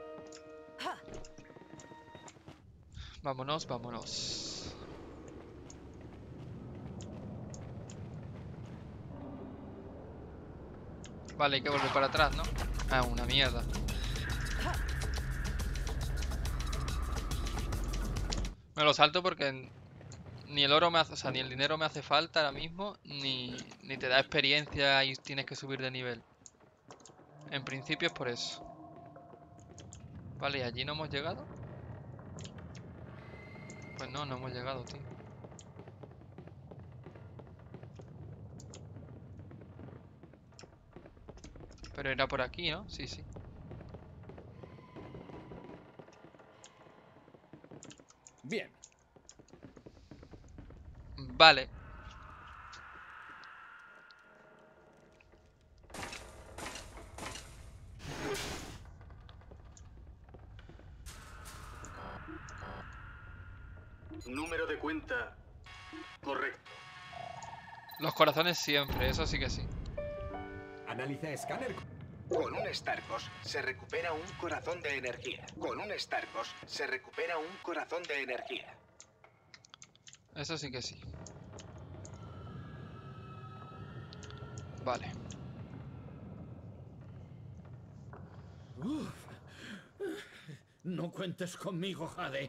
Vámonos, vámonos. Vale, hay que volver para atrás, ¿no? Ah, una mierda. Me lo salto porque ni el oro me hace, o sea, ni el dinero me hace falta ahora mismo, ni, ni te da experiencia y tienes que subir de nivel. En principio es por eso. Vale, ¿y allí no hemos llegado? Pues no, no hemos llegado, tío. Pero era por aquí, ¿no? Sí, sí. Bien. Vale. Número de cuenta correcto. Los corazones siempre, eso sí que sí. Analiza escáner. Con un Starcos se recupera un corazón de energía. Con un Starcos se recupera un corazón de energía. Eso sí que sí. Vale. Uf. No cuentes conmigo, Jade.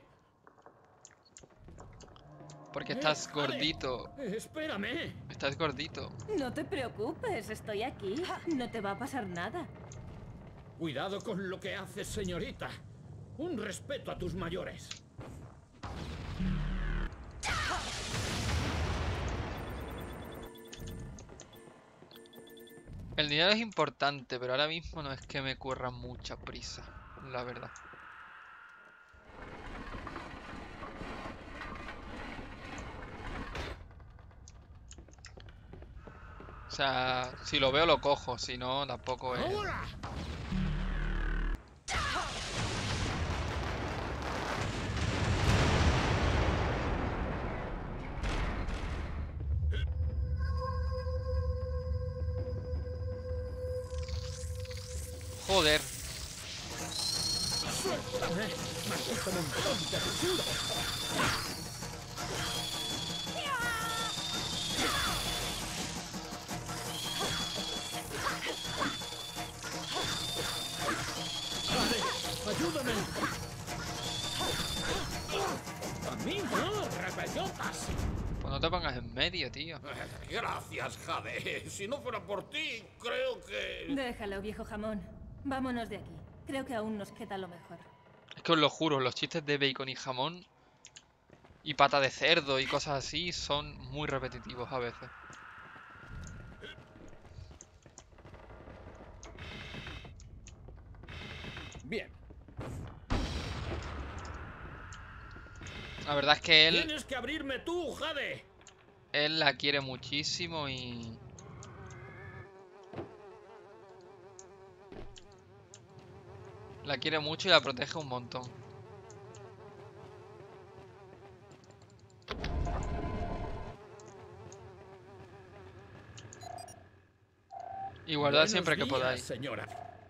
Porque estás Eh, gordito. Jade, espérame. Estás gordito. No te preocupes, estoy aquí. No te va a pasar nada. Cuidado con lo que haces, señorita. Un respeto a tus mayores. El dinero es importante, pero ahora mismo no es que me corra mucha prisa, la verdad. O sea, si lo veo lo cojo, si no tampoco es... ¡Ahora! Joder. ¡Suéltame! ¡Maldito montón de basura! ¡Vale! ¡Ayúdame! ¡A mí no, rebellotas! Pues no te pongas en medio, tío. Gracias, Jade. Si no fuera por ti, creo que... Déjalo, viejo jamón. Vámonos de aquí. Creo que aún nos queda lo mejor. Es que os lo juro, los chistes de bacon y jamón y pata de cerdo y cosas así son muy repetitivos a veces. Bien. La verdad es que él, Tienes que abrirme tú, Jade. él la quiere muchísimo y... La quiere mucho y la protege un montón. Y guardad Buenos siempre que días, podáis. señora.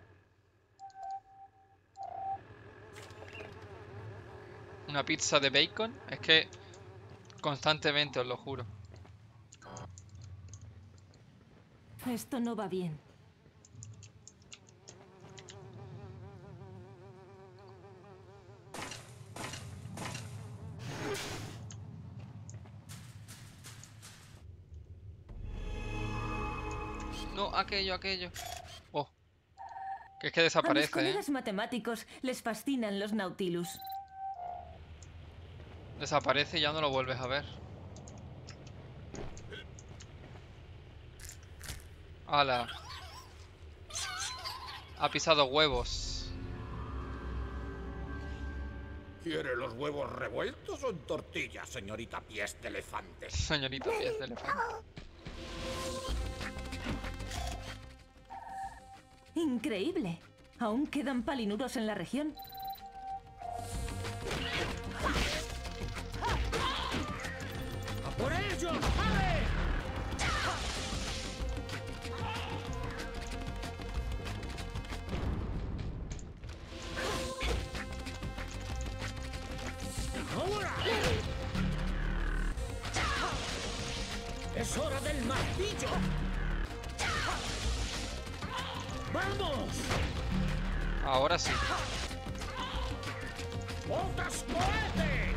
Una pizza de bacon, es que constantemente os lo juro. Esto no va bien. No, aquello, aquello. Oh. Que es que A mis desaparece, ¿eh? colegas matemáticos les fascinan los Nautilus. Desaparece y ya no lo vuelves a ver. ¡Hala! Ha pisado huevos. ¿Quiere los huevos revueltos o en tortilla, señorita pies de elefante? Señorita pies de elefante. Increíble. Aún quedan palinuros en la región. ¡A por ellos! ¡Jade! ¡Ahora! ¡Es hora del martillo! ¡Vamos! Ahora sí. ¡Botas cohete!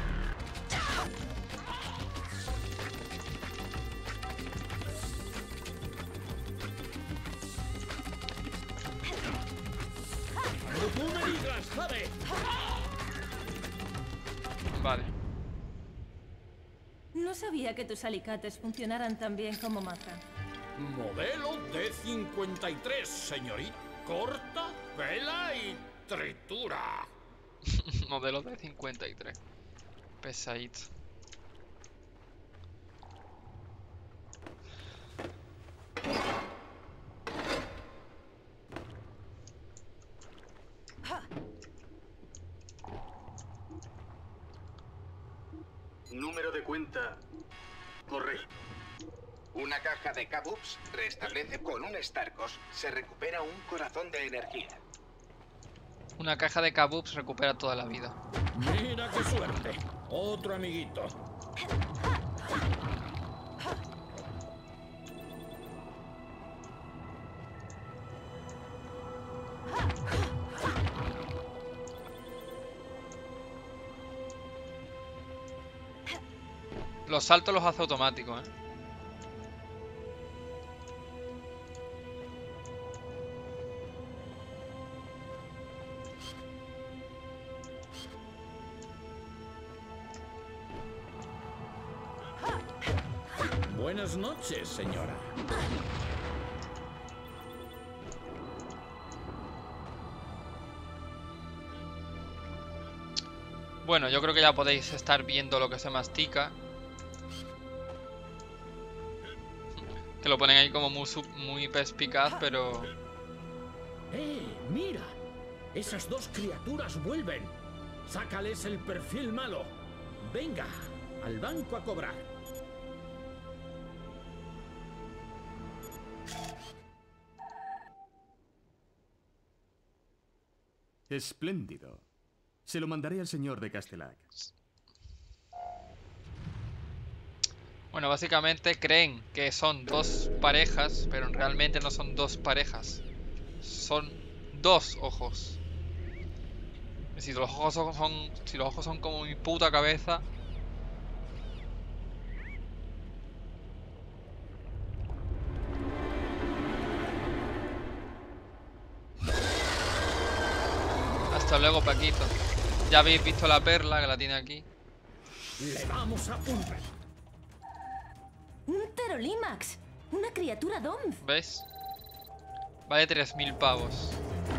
¡Cuando tú me digas, Jade! Vale. No sabía que tus alicates funcionaran tan bien como maza. Modelo D cincuenta y tres, señorita. Corta, pela y tritura. Modelo de cincuenta y tres. Pesadito. Número número de cuenta correcto. Una caja de K-Bups restablece con un Starcos. Se recupera un corazón de energía. Una caja de K-Bups recupera toda la vida. Mira qué suerte. Otro amiguito. Los saltos los hace automáticos, ¿eh? Buenas noches, señora. Bueno, yo creo que ya podéis estar viendo lo que se mastica. Que lo ponen ahí como muy, sub- muy perspicaz, pero... ¡Eh, mira! Esas dos criaturas vuelven. Sácales el perfil malo. Venga, al banco a cobrar. Espléndido. Se lo mandaré al señor de Castelac. Bueno, básicamente creen que son dos parejas, pero realmente no son dos parejas. Son dos ojos. Si los ojos son, son- si los ojos son como mi puta cabeza... Hasta luego, Paquito. Ya habéis visto la perla, que la tiene aquí. Le vamos a pulver. Un Pterolimax. Una criatura D O M. ¿Ves? Vale tres mil pavos.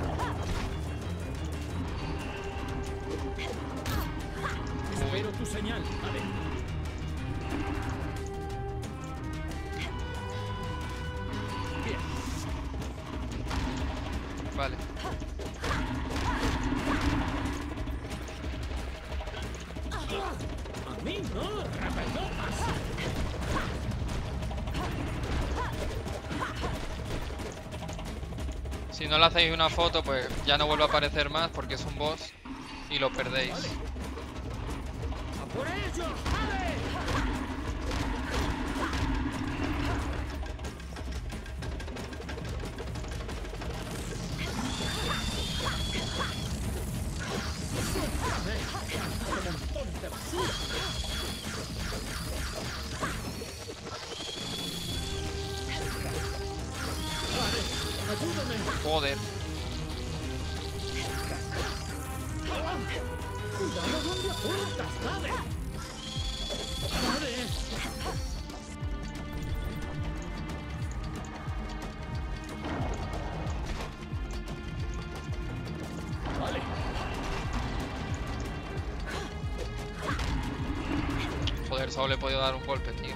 Espero tu señal. Vale. Bien. Vale. A mí no, rapazotas. Si no le hacéis una foto, pues ya no vuelve a aparecer más porque es un boss y lo perdéis. ¡A por ellos! ¡Vale! ¡Montón de basura! ¡Ayúdame! Joder. ¡Cuidado donde apuntas, Jade! ¡Jade! Vale. Joder, solo le he podido dar un golpe, tío.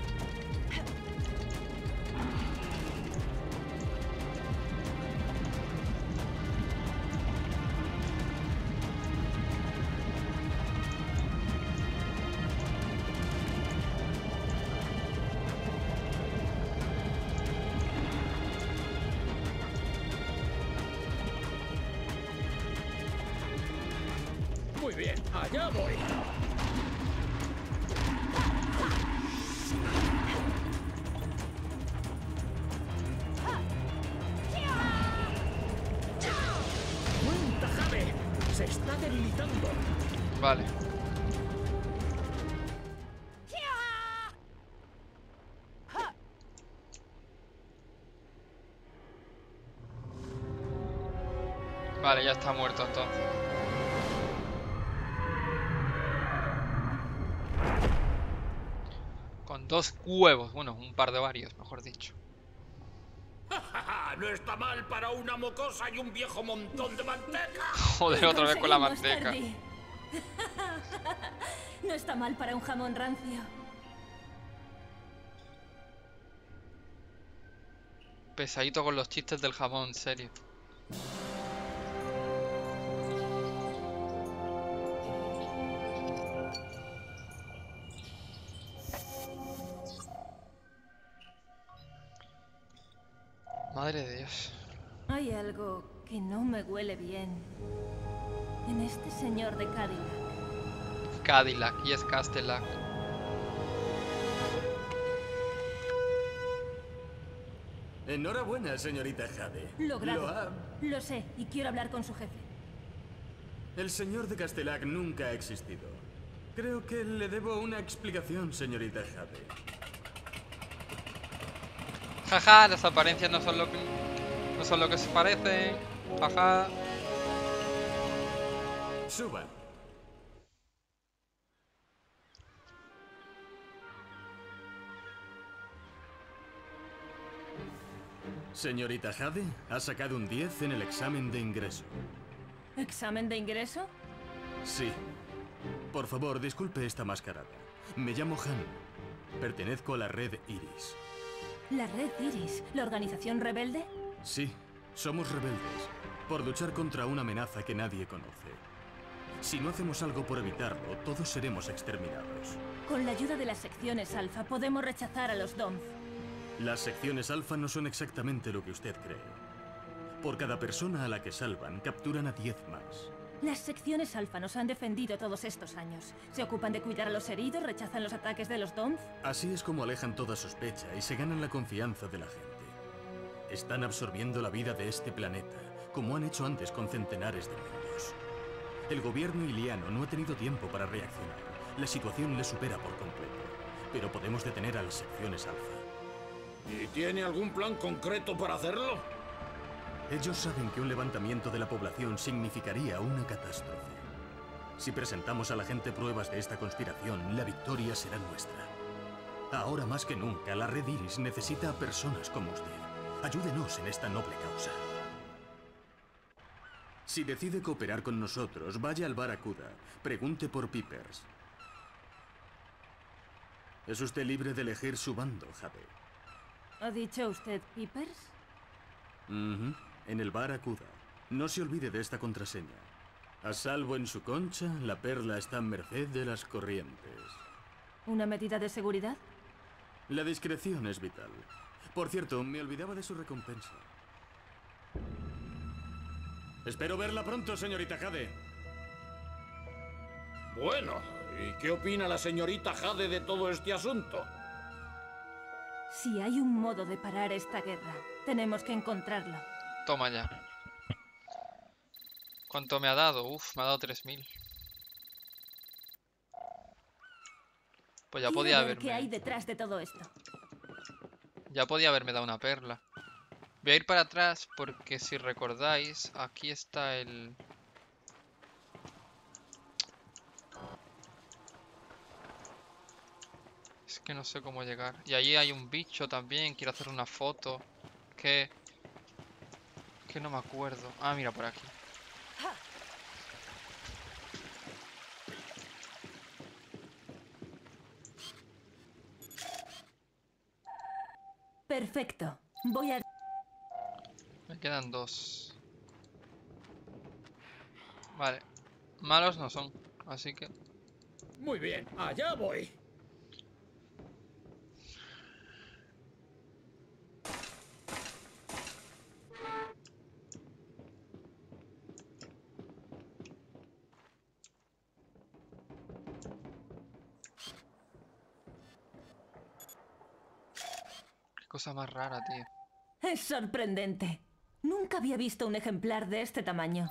Muy bien, allá voy. ¡Cuenta, Jade! Se está debilitando. Vale. Vale, ya está muerto entonces. Con dos huevos. Bueno, un par de varios, mejor dicho. No está mal para una mocosa y un viejo montón de manteca. Joder, otra vez con la Conseguimos, manteca. Ferdi. No está mal para un jamón rancio. Pesadito con los chistes del jamón, en serio. Madre de Dios. Hay algo que no me huele bien en este señor de Cadillac. Cadillac y es Castellac. Enhorabuena, señorita Jade. Logrado. Lo ha... Lo sé, y quiero hablar con su jefe. El señor de Castellac nunca ha existido. Creo que le debo una explicación, señorita Jade. Jaja, las apariencias no son lo que no son lo que se parecen. Jaja. Suban. Señorita Jade, ha sacado un diez en el examen de ingreso. ¿Examen de ingreso? Sí. Por favor, disculpe esta mascarada. Me llamo Han. Pertenezco a la Red Iris. ¿La Red Iris? ¿La organización rebelde? Sí, somos rebeldes, por luchar contra una amenaza que nadie conoce. Si no hacemos algo por evitarlo, todos seremos exterminados. Con la ayuda de las secciones Alfa podemos rechazar a los Domz. Las secciones Alfa no son exactamente lo que usted cree. Por cada persona a la que salvan, capturan a diez más. Las secciones Alfa nos han defendido todos estos años. Se ocupan de cuidar a los heridos, rechazan los ataques de los Domz. Así es como alejan toda sospecha y se ganan la confianza de la gente. Están absorbiendo la vida de este planeta, como han hecho antes con centenares de mundos. El gobierno iliano no ha tenido tiempo para reaccionar. La situación le supera por completo. Pero podemos detener a las secciones Alfa. ¿Y tiene algún plan concreto para hacerlo? Ellos saben que un levantamiento de la población significaría una catástrofe. Si presentamos a la gente pruebas de esta conspiración, la victoria será nuestra. Ahora más que nunca, la Red Iris necesita a personas como usted. Ayúdenos en esta noble causa. Si decide cooperar con nosotros, vaya al Barracuda. Pregunte por Peepers. Es usted libre de elegir su bando, Jade. ¿Ha dicho usted Peepers? Uh-huh. En el Barracuda. No se olvide de esta contraseña. A salvo en su concha, la perla está en merced de las corrientes. ¿Una medida de seguridad? La discreción es vital. Por cierto, me olvidaba de su recompensa. Espero verla pronto, señorita Jade. Bueno, ¿y qué opina la señorita Jade de todo este asunto? Si hay un modo de parar esta guerra, tenemos que encontrarlo. Toma ya. ¿Cuánto me ha dado? Uf, me ha dado tres mil. Pues ya Quiero podía ver haberme... ¿Qué hay detrás de todo esto? Ya podía haberme dado una perla. Voy a ir para atrás porque si recordáis, aquí está el... Es que no sé cómo llegar. Y allí hay un bicho también, quiero hacer una foto. Que... Que no me acuerdo. Ah, mira, por aquí. Perfecto. Voy a... Me quedan dos. Vale. Malos no son, así que... Muy bien, allá voy. Qué cosa más rara, tío. Es sorprendente. Nunca había visto un ejemplar de este tamaño.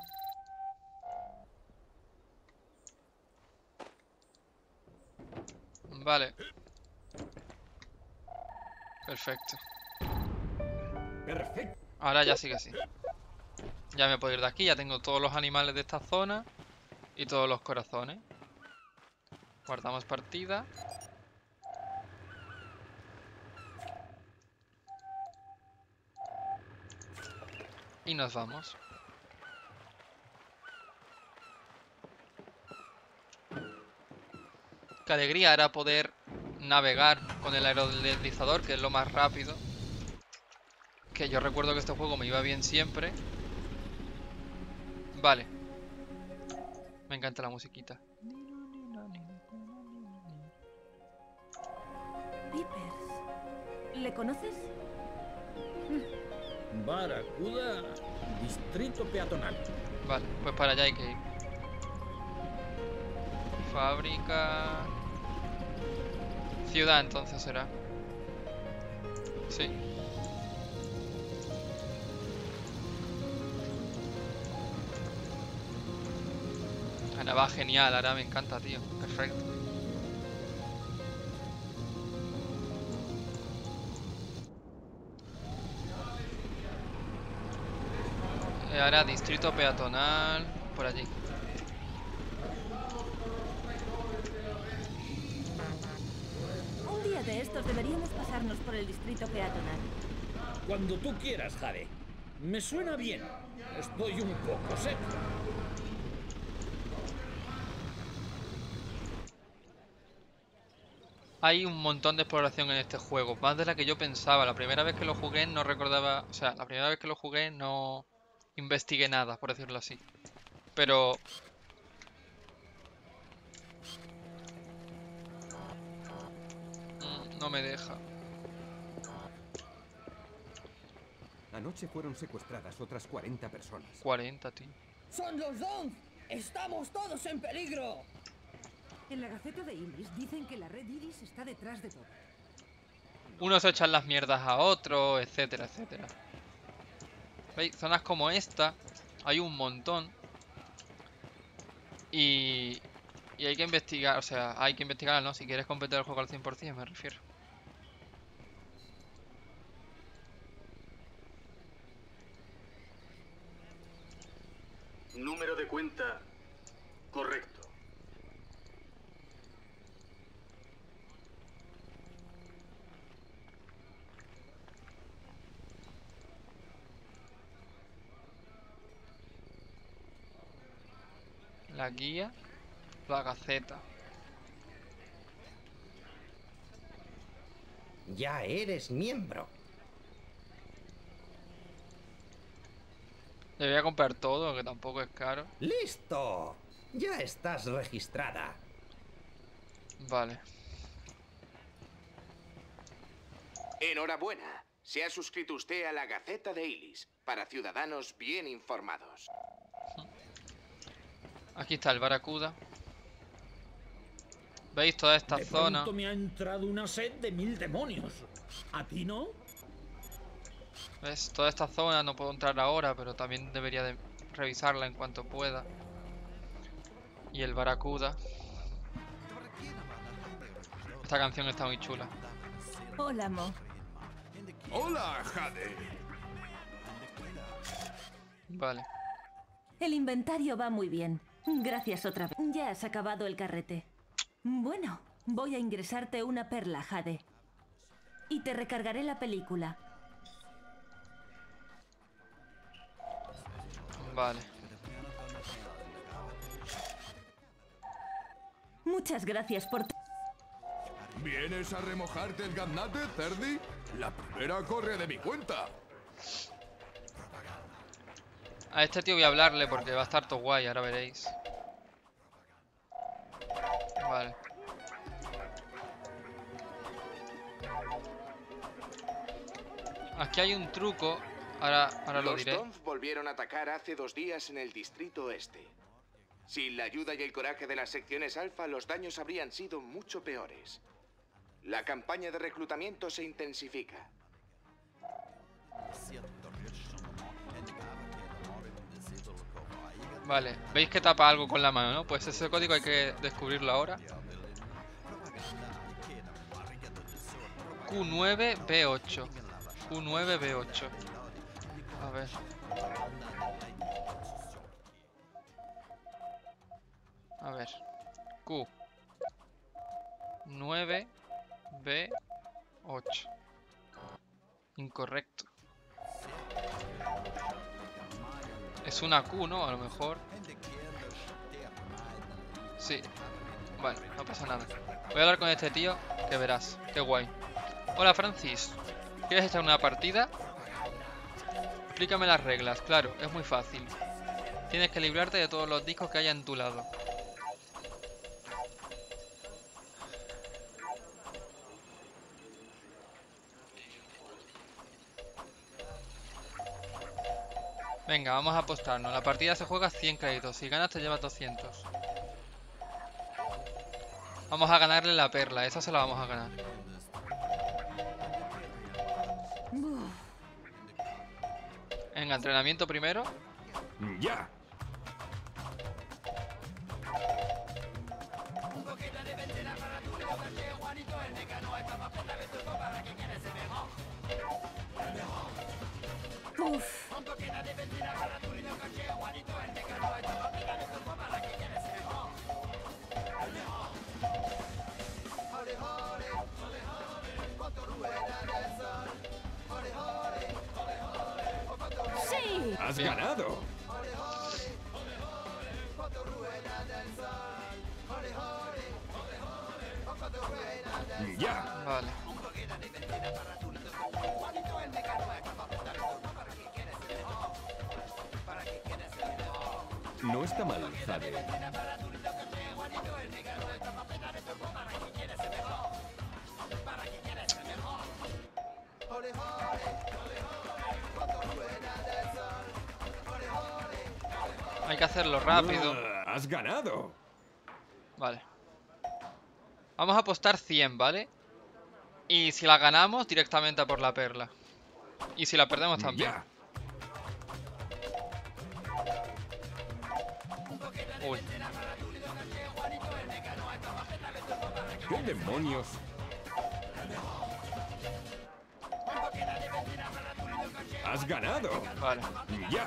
Vale. Perfecto. Perfecto. Ahora ya sí que sí. Ya me puedo ir de aquí, ya tengo todos los animales de esta zona y todos los corazones. Guardamos partida. Y nos vamos. Qué alegría era poder navegar con el aerodeslizador, que es lo más rápido. Que yo recuerdo que este juego me iba bien siempre. Vale. Me encanta la musiquita. Peepers. ¿Le conoces? Baracuda, distrito peatonal. Vale, pues para allá hay que ir. Fábrica... Ciudad entonces será. Sí. Ahora va genial, ahora me encanta, tío. Perfecto. Y ahora distrito peatonal, por allí. Un día de estos deberíamos pasarnos por el distrito peatonal. Cuando tú quieras, Jade. Me suena bien. Estoy un poco seco. Hay un montón de exploración en este juego, más de la que yo pensaba. La primera vez que lo jugué no recordaba, o sea, la primera vez que lo jugué no investigué nada, por decirlo así. Pero... Mm, no me deja. Anoche fueron secuestradas otras cuarenta personas. cuarenta, tío. ¡Son los Dons! ¡Estamos todos en peligro! En la Gaceta de Ilis dicen que la Red Iris está detrás de todo. Unos echan las mierdas a otros, etcétera, etcétera. ¿Veis? Zonas como esta hay un montón. Y... Y hay que investigar, o sea, hay que investigar, ¿no? Si quieres completar el juego al cien por cien, me refiero. Número de cuenta correcto. La guía, la gaceta. Ya eres miembro. Debería comprar todo, que tampoco es caro. ¡Listo! Ya estás registrada. Vale. Enhorabuena. Se ha suscrito usted a la Gaceta de Ilis, para ciudadanos bien informados. Aquí está el Baracuda. ¿Veis toda esta de zona? Pronto me ha entrado una sed de mil demonios. ¿A ti no? ¿Ves? Toda esta zona no puedo entrar ahora, pero también debería de revisarla en cuanto pueda. Y el Baracuda. Esta canción está muy chula. Hola, Mo. Hola, Jade. Vale. El inventario va muy bien. Gracias otra vez. Ya has acabado el carrete. Bueno, voy a ingresarte una perla, Jade. Y te recargaré la película. Vale. Muchas gracias por... ¿Vienes a remojarte el gaznate, Cerdi? La primera corre de mi cuenta. A este tío voy a hablarle porque va a estar todo guay, ahora veréis. Vale. Aquí hay un truco, ahora, ahora lo Los diré. Dons volvieron a atacar hace dos días en el distrito este. Sin la ayuda y el coraje de las secciones alfa, los daños habrían sido mucho peores. La campaña de reclutamiento se intensifica. Vale, veis que tapa algo con la mano, ¿no? Pues ese código hay que descubrirlo ahora. Q nueve B ocho. Q nueve B ocho. A ver. A ver. Q nueve B ocho. Incorrecto. Es una Q, ¿no? A lo mejor. Sí. Bueno, no pasa nada. Voy a hablar con este tío, que verás. Qué guay. Hola, Francis. ¿Quieres echar una partida? Explícame las reglas. Claro, es muy fácil. Tienes que librarte de todos los discos que haya en tu lado. Venga, vamos a apostarnos. La partida se juega cien créditos. Si ganas te llevas doscientos. Vamos a ganarle la perla. Esa se la vamos a ganar. Venga, entrenamiento primero. Ya. Uf. ¡Sí! ¡Has ganado! Ya. Vale. No está mal, Jade. Hay que hacerlo rápido. Ah, ¡has ganado! Vale. Vamos a apostar cien, ¿vale? Y si la ganamos, directamente a por la perla. Y si la perdemos también. Ya. Uy. ¿Qué demonios? ¡Has ganado! Vale. Ya.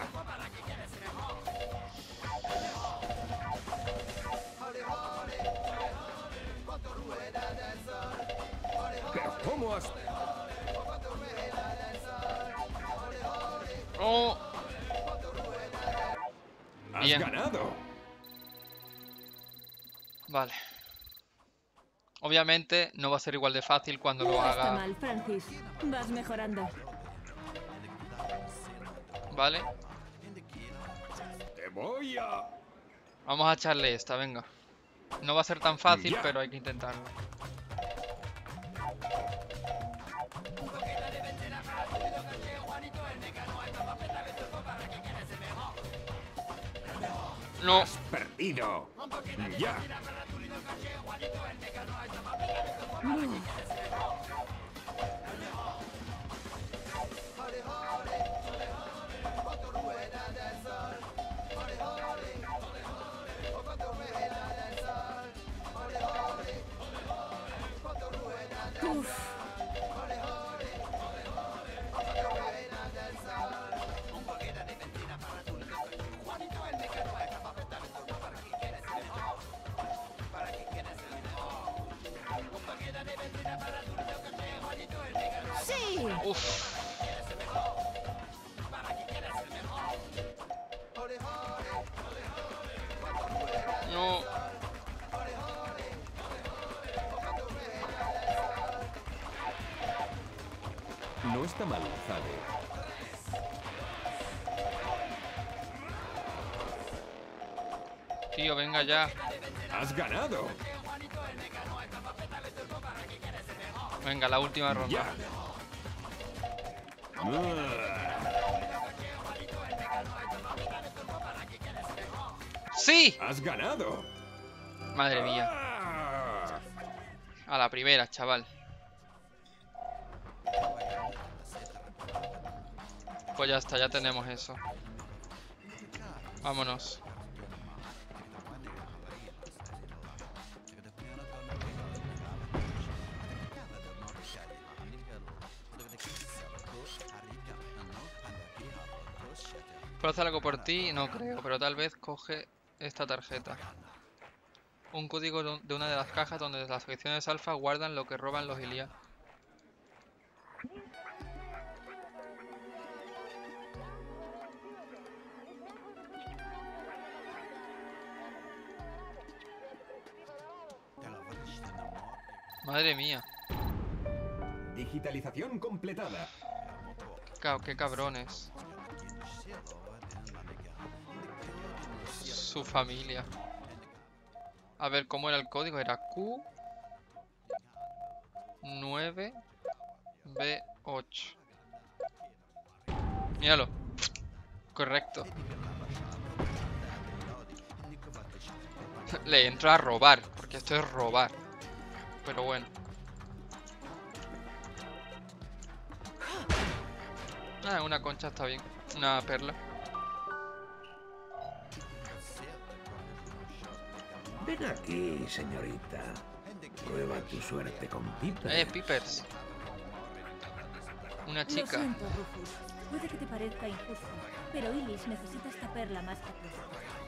¿Pero cómo has...? Oh. ¡Has Bien. ganado! Vale. Obviamente no va a ser igual de fácil cuando lo No está haga. mal, Francis. Vas mejorando. Vale. ¡Te voy a...! Vamos a echarle esta, venga. No va a ser tan fácil, Ya. pero hay que intentarlo. No. ¡Has perdido! Ya. Uf. ¡Sí! Uf. No. No está mal, Jade. Tío, venga ya. ¡Has ganado! Venga, la última ronda. Ya. ¡Sí! ¡Has ganado! Madre mía. Ah. A la primera, chaval. Pues ya está, ya tenemos eso. Vámonos. ¿Puedo hacer algo por ti? No creo, pero tal vez coge esta tarjeta. Un código de una de las cajas donde las secciones alfa guardan lo que roban los Ilia. Madre mía. Digitalización completada. Ca- Qué cabrones. Su familia. A ver, ¿cómo era el código? Era Q nueve B ocho. Míralo. Correcto. Le entro a robar, porque esto es robar. Pero bueno. Ah, una concha está bien. Una perla. Ven aquí, señorita. Prueba tu suerte con Piper. Eh, Pipers. Una chica. Lo siento, Rufus. Puede que te parezca injusto, pero Ilis necesita esta perla más que tú.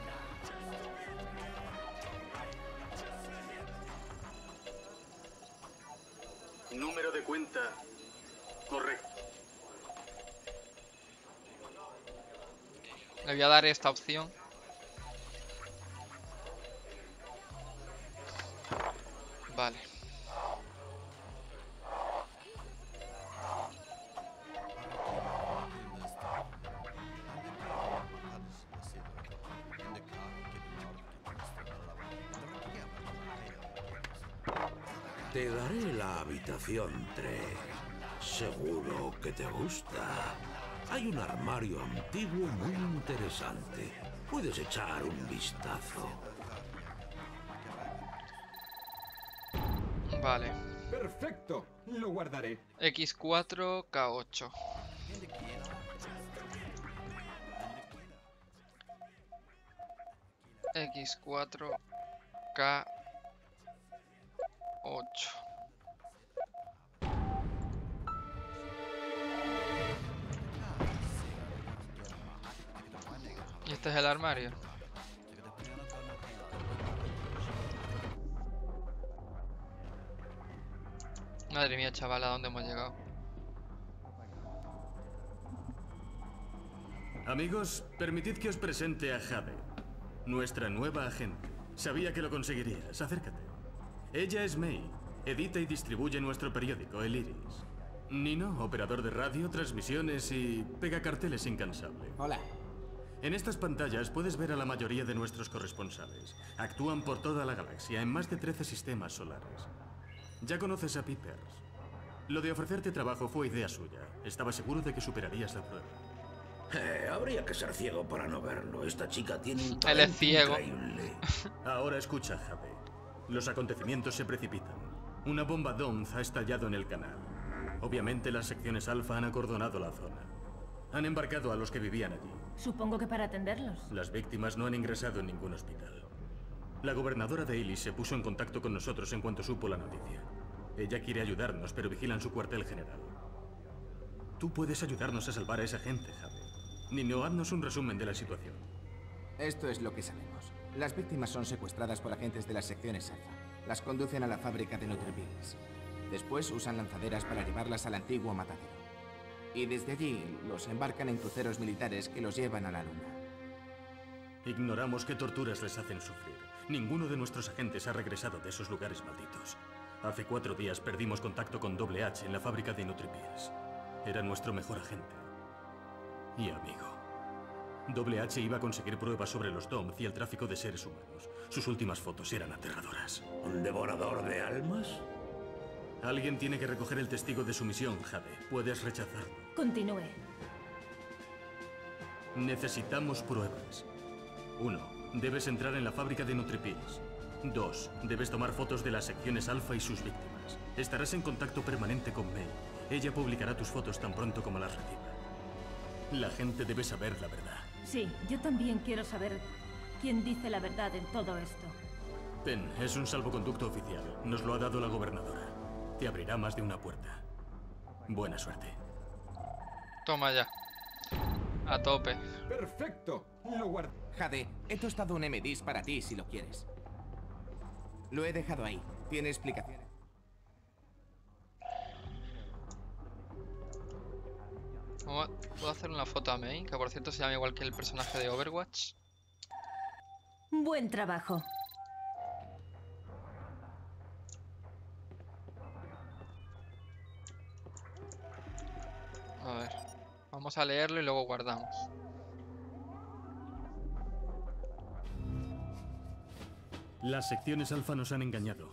Número de cuenta correcto. Le voy a dar esta opción. Vale. Te daré la habitación tres. Seguro que te gusta. Hay un armario antiguo muy interesante. Puedes echar un vistazo. Vale. Perfecto, lo guardaré. equis cuatro K ocho. equis cuatro K ocho. ¿Y este es el armario? Madre mía, chaval, ¿a dónde hemos llegado? Amigos, permitid que os presente a Jade, nuestra nueva agente. Sabía que lo conseguirías. Acércate. Ella es May. Edita y distribuye nuestro periódico, El Iris. Nino, operador de radio, transmisiones y pega carteles incansable. Hola. En estas pantallas puedes ver a la mayoría de nuestros corresponsales. Actúan por toda la galaxia en más de trece sistemas solares. Ya conoces a Pipers. Lo de ofrecerte trabajo fue idea suya. Estaba seguro de que superarías la prueba. Eh, habría que ser ciego para no verlo. Esta chica tiene un Él es talento ciego. increíble. Ahora escucha, Jade. Los acontecimientos se precipitan. Una bomba D O M Z ha estallado en el canal. Obviamente las secciones Alpha han acordonado la zona. Han embarcado a los que vivían allí. Supongo que para atenderlos. Las víctimas no han ingresado en ningún hospital. La gobernadora de Ilis se puso en contacto con nosotros en cuanto supo la noticia. Ella quiere ayudarnos, pero vigilan su cuartel general. Tú puedes ayudarnos a salvar a esa gente, Jade. Nino, haznos un resumen de la situación. Esto es lo que sabemos. Las víctimas son secuestradas por agentes de las secciones Alpha. Las conducen a la fábrica de Nutripills. Después usan lanzaderas para llevarlas al antiguo matadero. Y desde allí los embarcan en cruceros militares que los llevan a la luna. Ignoramos qué torturas les hacen sufrir. Ninguno de nuestros agentes ha regresado de esos lugares malditos. Hace cuatro días perdimos contacto con Doble H en la fábrica de Nutripills. Era nuestro mejor agente. Y amigo. Doble H iba a conseguir pruebas sobre los D O M Z y el tráfico de seres humanos. Sus últimas fotos eran aterradoras. ¿Un devorador de almas? Alguien tiene que recoger el testigo de su misión, Jade. Puedes rechazarlo. Continúe. Necesitamos pruebas. Uno, debes entrar en la fábrica de Nutripills. Dos, debes tomar fotos de las secciones Alpha y sus víctimas. Estarás en contacto permanente con May. Ella publicará tus fotos tan pronto como las reciba. La gente debe saber la verdad. Sí, yo también quiero saber quién dice la verdad en todo esto. Pen, es un salvoconducto oficial. Nos lo ha dado la gobernadora. Te abrirá más de una puerta. Buena suerte. Toma ya. A tope. Perfecto. Lo guardo. Jade, he tostado un M D I S para ti si lo quieres. Lo he dejado ahí. Tiene explicaciones. ¿Puedo hacer una foto a May? Que por cierto se llama igual que el personaje de Overwatch. Buen trabajo. A ver. Vamos a leerlo y luego guardamos. Las secciones Alpha nos han engañado.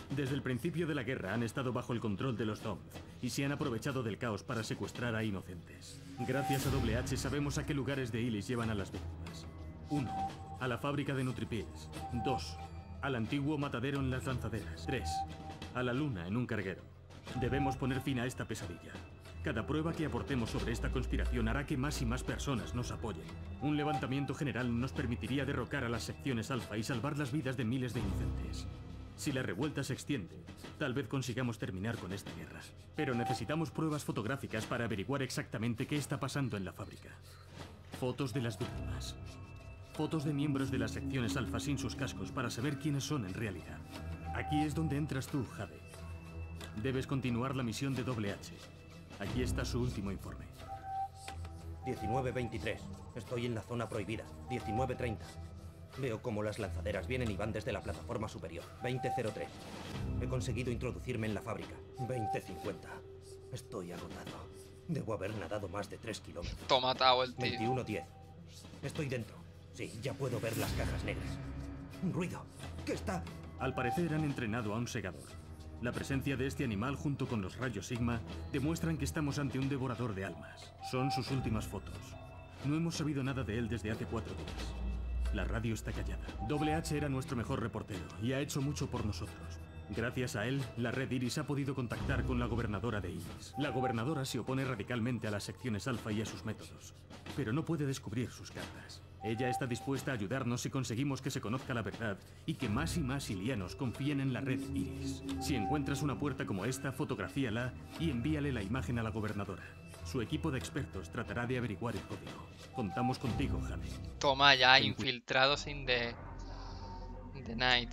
Desde el principio de la guerra han estado bajo el control de los Domz y se han aprovechado del caos para secuestrar a inocentes. Gracias a Doble H sabemos a qué lugares de Illis llevan a las víctimas. uno. A la fábrica de Nutripills. dos. Al antiguo matadero en las lanzaderas. tres. A la luna en un carguero. Debemos poner fin a esta pesadilla. Cada prueba que aportemos sobre esta conspiración hará que más y más personas nos apoyen. Un levantamiento general nos permitiría derrocar a las secciones alfa y salvar las vidas de miles de inocentes. Si la revuelta se extiende, tal vez consigamos terminar con esta guerra. Pero necesitamos pruebas fotográficas para averiguar exactamente qué está pasando en la fábrica. Fotos de las víctimas. Fotos de miembros de las secciones alfa sin sus cascos para saber quiénes son en realidad. Aquí es donde entras tú, Jade. Debes continuar la misión de Doble H. Aquí está su último informe. diecinueve veintitrés. Estoy en la zona prohibida. diecinueve treinta. Veo cómo las lanzaderas vienen y van desde la plataforma superior. veinte cero tres. He conseguido introducirme en la fábrica. veinte cincuenta. Estoy agotado. Debo haber nadado más de tres kilómetros. Toma, Tao, el tío. veintiuno diez. Estoy dentro. Sí, ya puedo ver las cajas negras. Un ruido. ¿Qué está? Al parecer han entrenado a un segador. La presencia de este animal junto con los rayos Sigma demuestran que estamos ante un devorador de almas. Son sus últimas fotos. No hemos sabido nada de él desde hace cuatro días. La radio está callada. Doble H era nuestro mejor reportero y ha hecho mucho por nosotros. Gracias a él, la Red Iris ha podido contactar con la gobernadora de Illis. La gobernadora se opone radicalmente a las secciones alfa y a sus métodos, pero no puede descubrir sus cartas. Ella está dispuesta a ayudarnos si conseguimos que se conozca la verdad y que más y más ilianos confíen en la Red Iris. Si encuentras una puerta como esta, fotografíala y envíale la imagen a la gobernadora. Su equipo de expertos tratará de averiguar el código. Contamos contigo, Jade. Toma ya, infiltrados in the... in the night.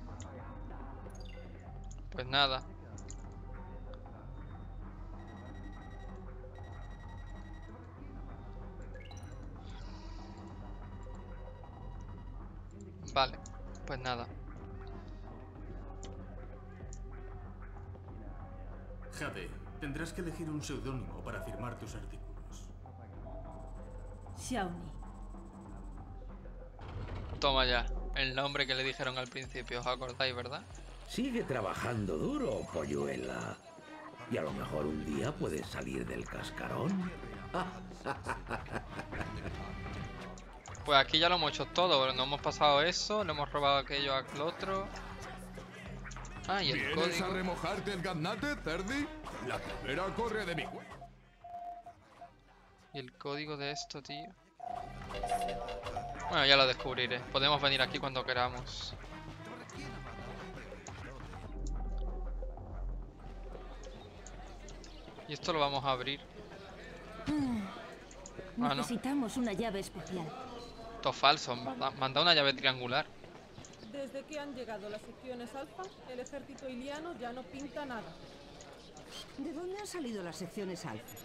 Pues nada. Vale, pues nada. Jade, tendrás que elegir un seudónimo para firmar tus artículos. Shawnee. Toma ya, el nombre que le dijeron al principio, ¿os acordáis, verdad? Sigue trabajando duro, polluela. Y a lo mejor un día puedes salir del cascarón. Pues aquí ya lo hemos hecho todo, no hemos pasado eso, le hemos robado aquello al otro. Ah, y el ¿Vienes código. a remojarte el gaznate, Cerdi? La cebra corre de mi cuello. Y el código de esto, tío. Bueno, ya lo descubriré. Podemos venir aquí cuando queramos. Y esto lo vamos a abrir. Mm. Ah, no. Necesitamos una llave especial. Esto es falso, manda, manda una llave triangular. Desde que han llegado las secciones alfa, el ejército iliano ya no pinta nada. ¿De dónde han salido las secciones alfa?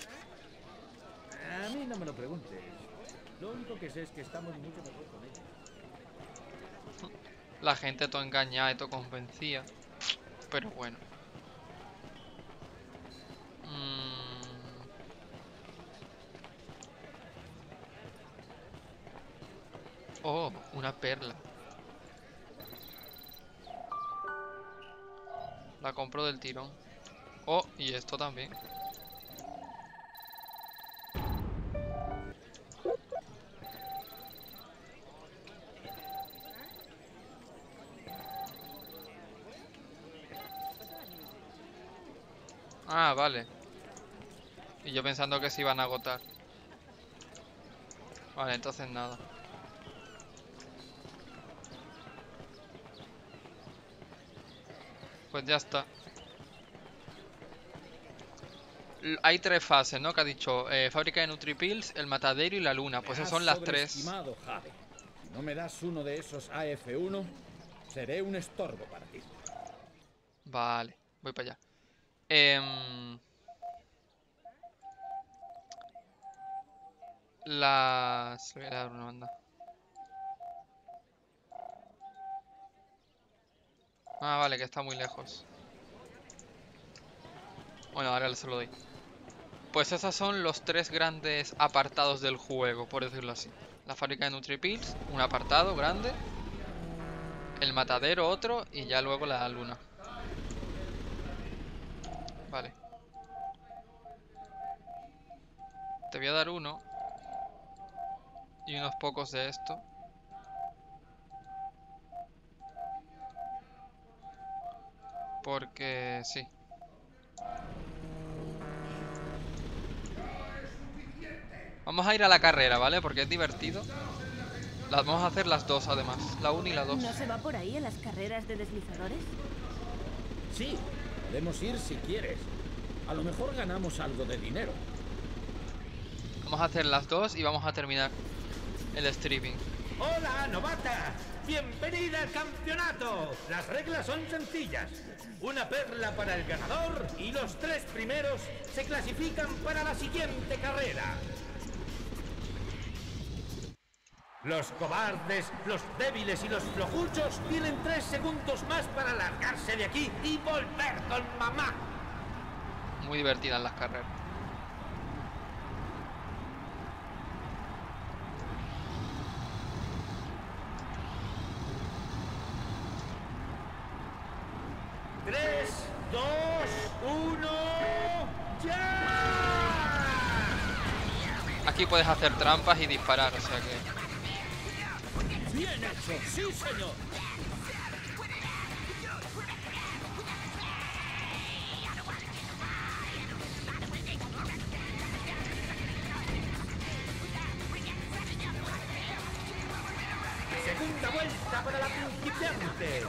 A mí no me lo preguntes. Lo único que sé es que estamos mucho mejor con ellos. La gente todo engañada y todo convencida. Pero bueno. Mm. Oh, una perla. La compro del tirón. Oh, y esto también. Ah, vale. Y yo pensando que se iban a agotar. Vale, entonces nada. Pues ya está. L- Hay tres fases, ¿no? Que ha dicho eh, fábrica de Nutripills, el matadero y la luna. Pues esas son las tres. Sobreestimado, Jade. Si no me das uno de esos A F uno, seré un estorbo para ti. Vale, voy para allá. Em, Las... Le voy a dar una banda. Ah, vale, que está muy lejos. Bueno, ahora se lo doy. Pues esos son los tres grandes apartados del juego, por decirlo así. La fábrica de Nutripills, un apartado grande. El matadero otro y ya luego la luna. Vale. Te voy a dar uno. Y unos pocos de esto. Porque sí. Vamos a ir a la carrera, ¿vale? Porque es divertido. Las vamos a hacer las dos, además. La una y la dos. ¿No se va por ahí a las carreras de deslizadores? Sí, podemos ir si quieres. A lo mejor ganamos algo de dinero. Vamos a hacer las dos y vamos a terminar el streaming. ¡Hola, novata! ¡Bienvenida al campeonato! Las reglas son sencillas. Una perla para el ganador y los tres primeros se clasifican para la siguiente carrera. Los cobardes, los débiles y los flojuchos tienen tres segundos más para largarse de aquí y volver con mamá. Muy divertidas las carreras. Tres, dos, uno, ¡ya! Aquí puedes hacer trampas y disparar, o sea que... ¡Bien hecho! ¡Sí, señor! Segunda vuelta para la principiante.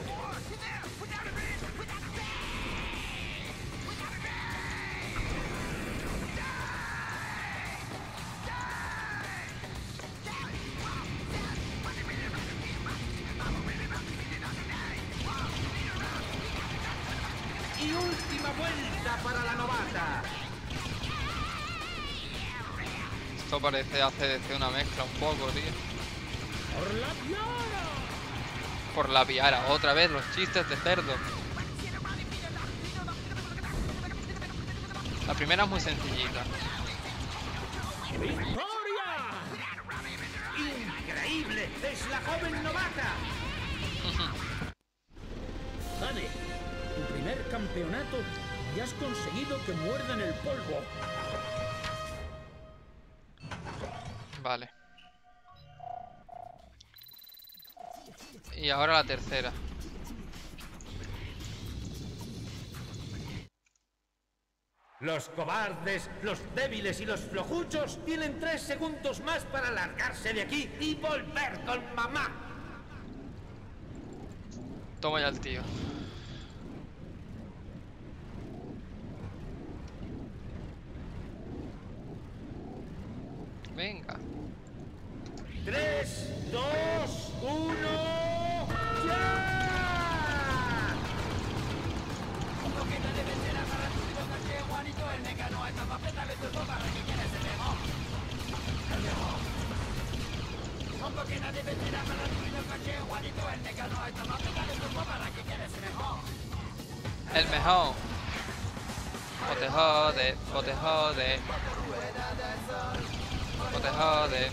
Y última vuelta para la novata. Esto parece A C D C una mezcla un poco, tío. ¡Por la piara! Por la piara, otra vez los chistes de cerdo. La primera es muy sencillita. ¡Victoria! ¡Increíble! ¡Es la joven novata! Dale, tu primer campeonato y has conseguido que muerdan el polvo. Vale. Y ahora la tercera. Los cobardes, los débiles y los flojuchos tienen tres segundos más para largarse de aquí y volver con mamá. Toma ya el tío. Venga. Tres, dos, uno, ¡ya! El mejor. O te jode, o te jode. O te jode.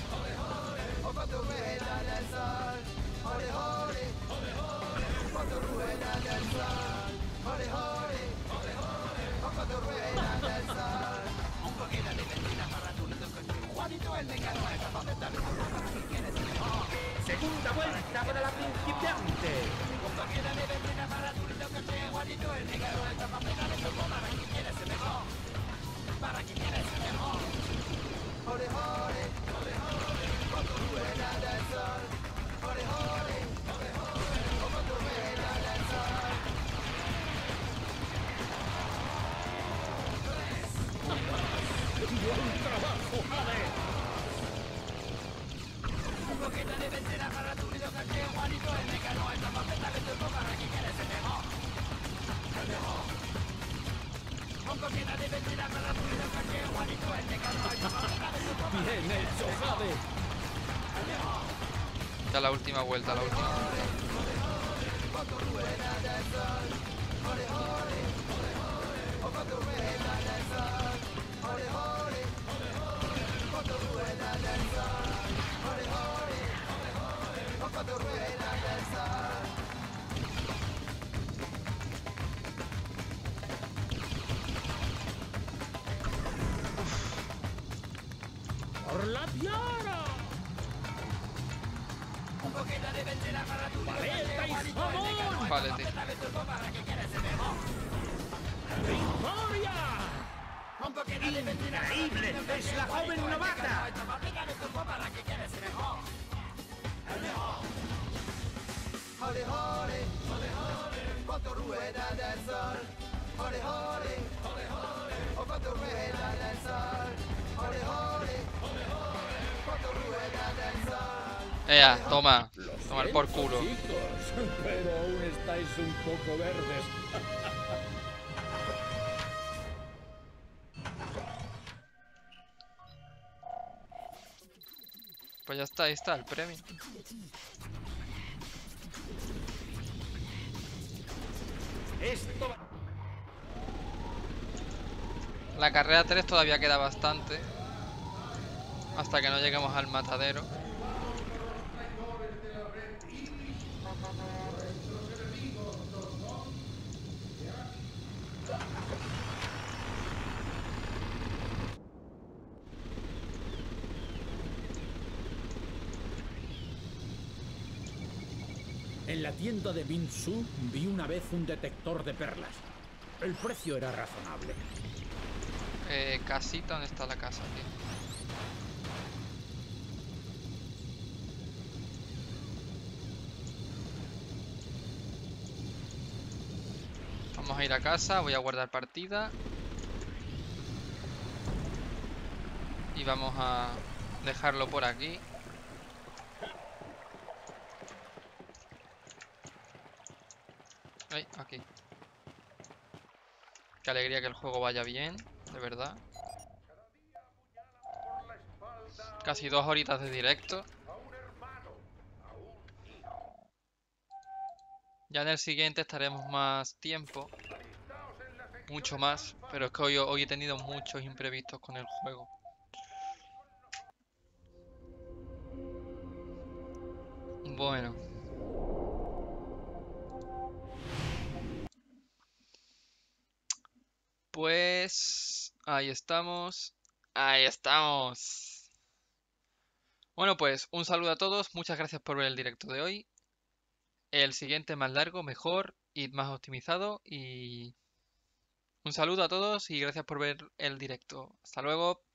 Segunda vuelta para la principiante. ¡Buen trabajo, Jade! Bien hecho, Jade. Ya la última vuelta, la última vuelta. ¡Por la tiara! ¡Paleta y jamón! Vale, tío. ¡Victoria! ¡Increíble! ¡Es la joven novata! Jole, jole, jole, jole, cuánto rueda del sol. Jole, jole, jole, jole, oh cuánto rueda del sol. Jole, jole, jole, jole, cuánto rueda del sol. Ea, toma. Tomar por culo. Chicos, pero aún estáis un poco verdes. Pues ya está, ahí está el premio. Esto... La carrera tres todavía queda bastante. Hasta que no lleguemos al matadero. En la tienda de Binsu vi una vez un detector de perlas. El precio era razonable. Eh, casita, ¿dónde está la casa, tío? Vamos a ir a casa, voy a guardar partida. Y vamos a dejarlo por aquí. Ay, aquí. Qué alegría que el juego vaya bien, de verdad. Casi dos horitas de directo. Ya en el siguiente estaremos más tiempo. Mucho más. Pero es que hoy, hoy he tenido muchos imprevistos con el juego. Bueno. Pues... ahí estamos. Ahí estamos. Bueno, pues un saludo a todos. Muchas gracias por ver el directo de hoy. El siguiente más largo, mejor y más optimizado. Y un saludo a todos y gracias por ver el directo. Hasta luego.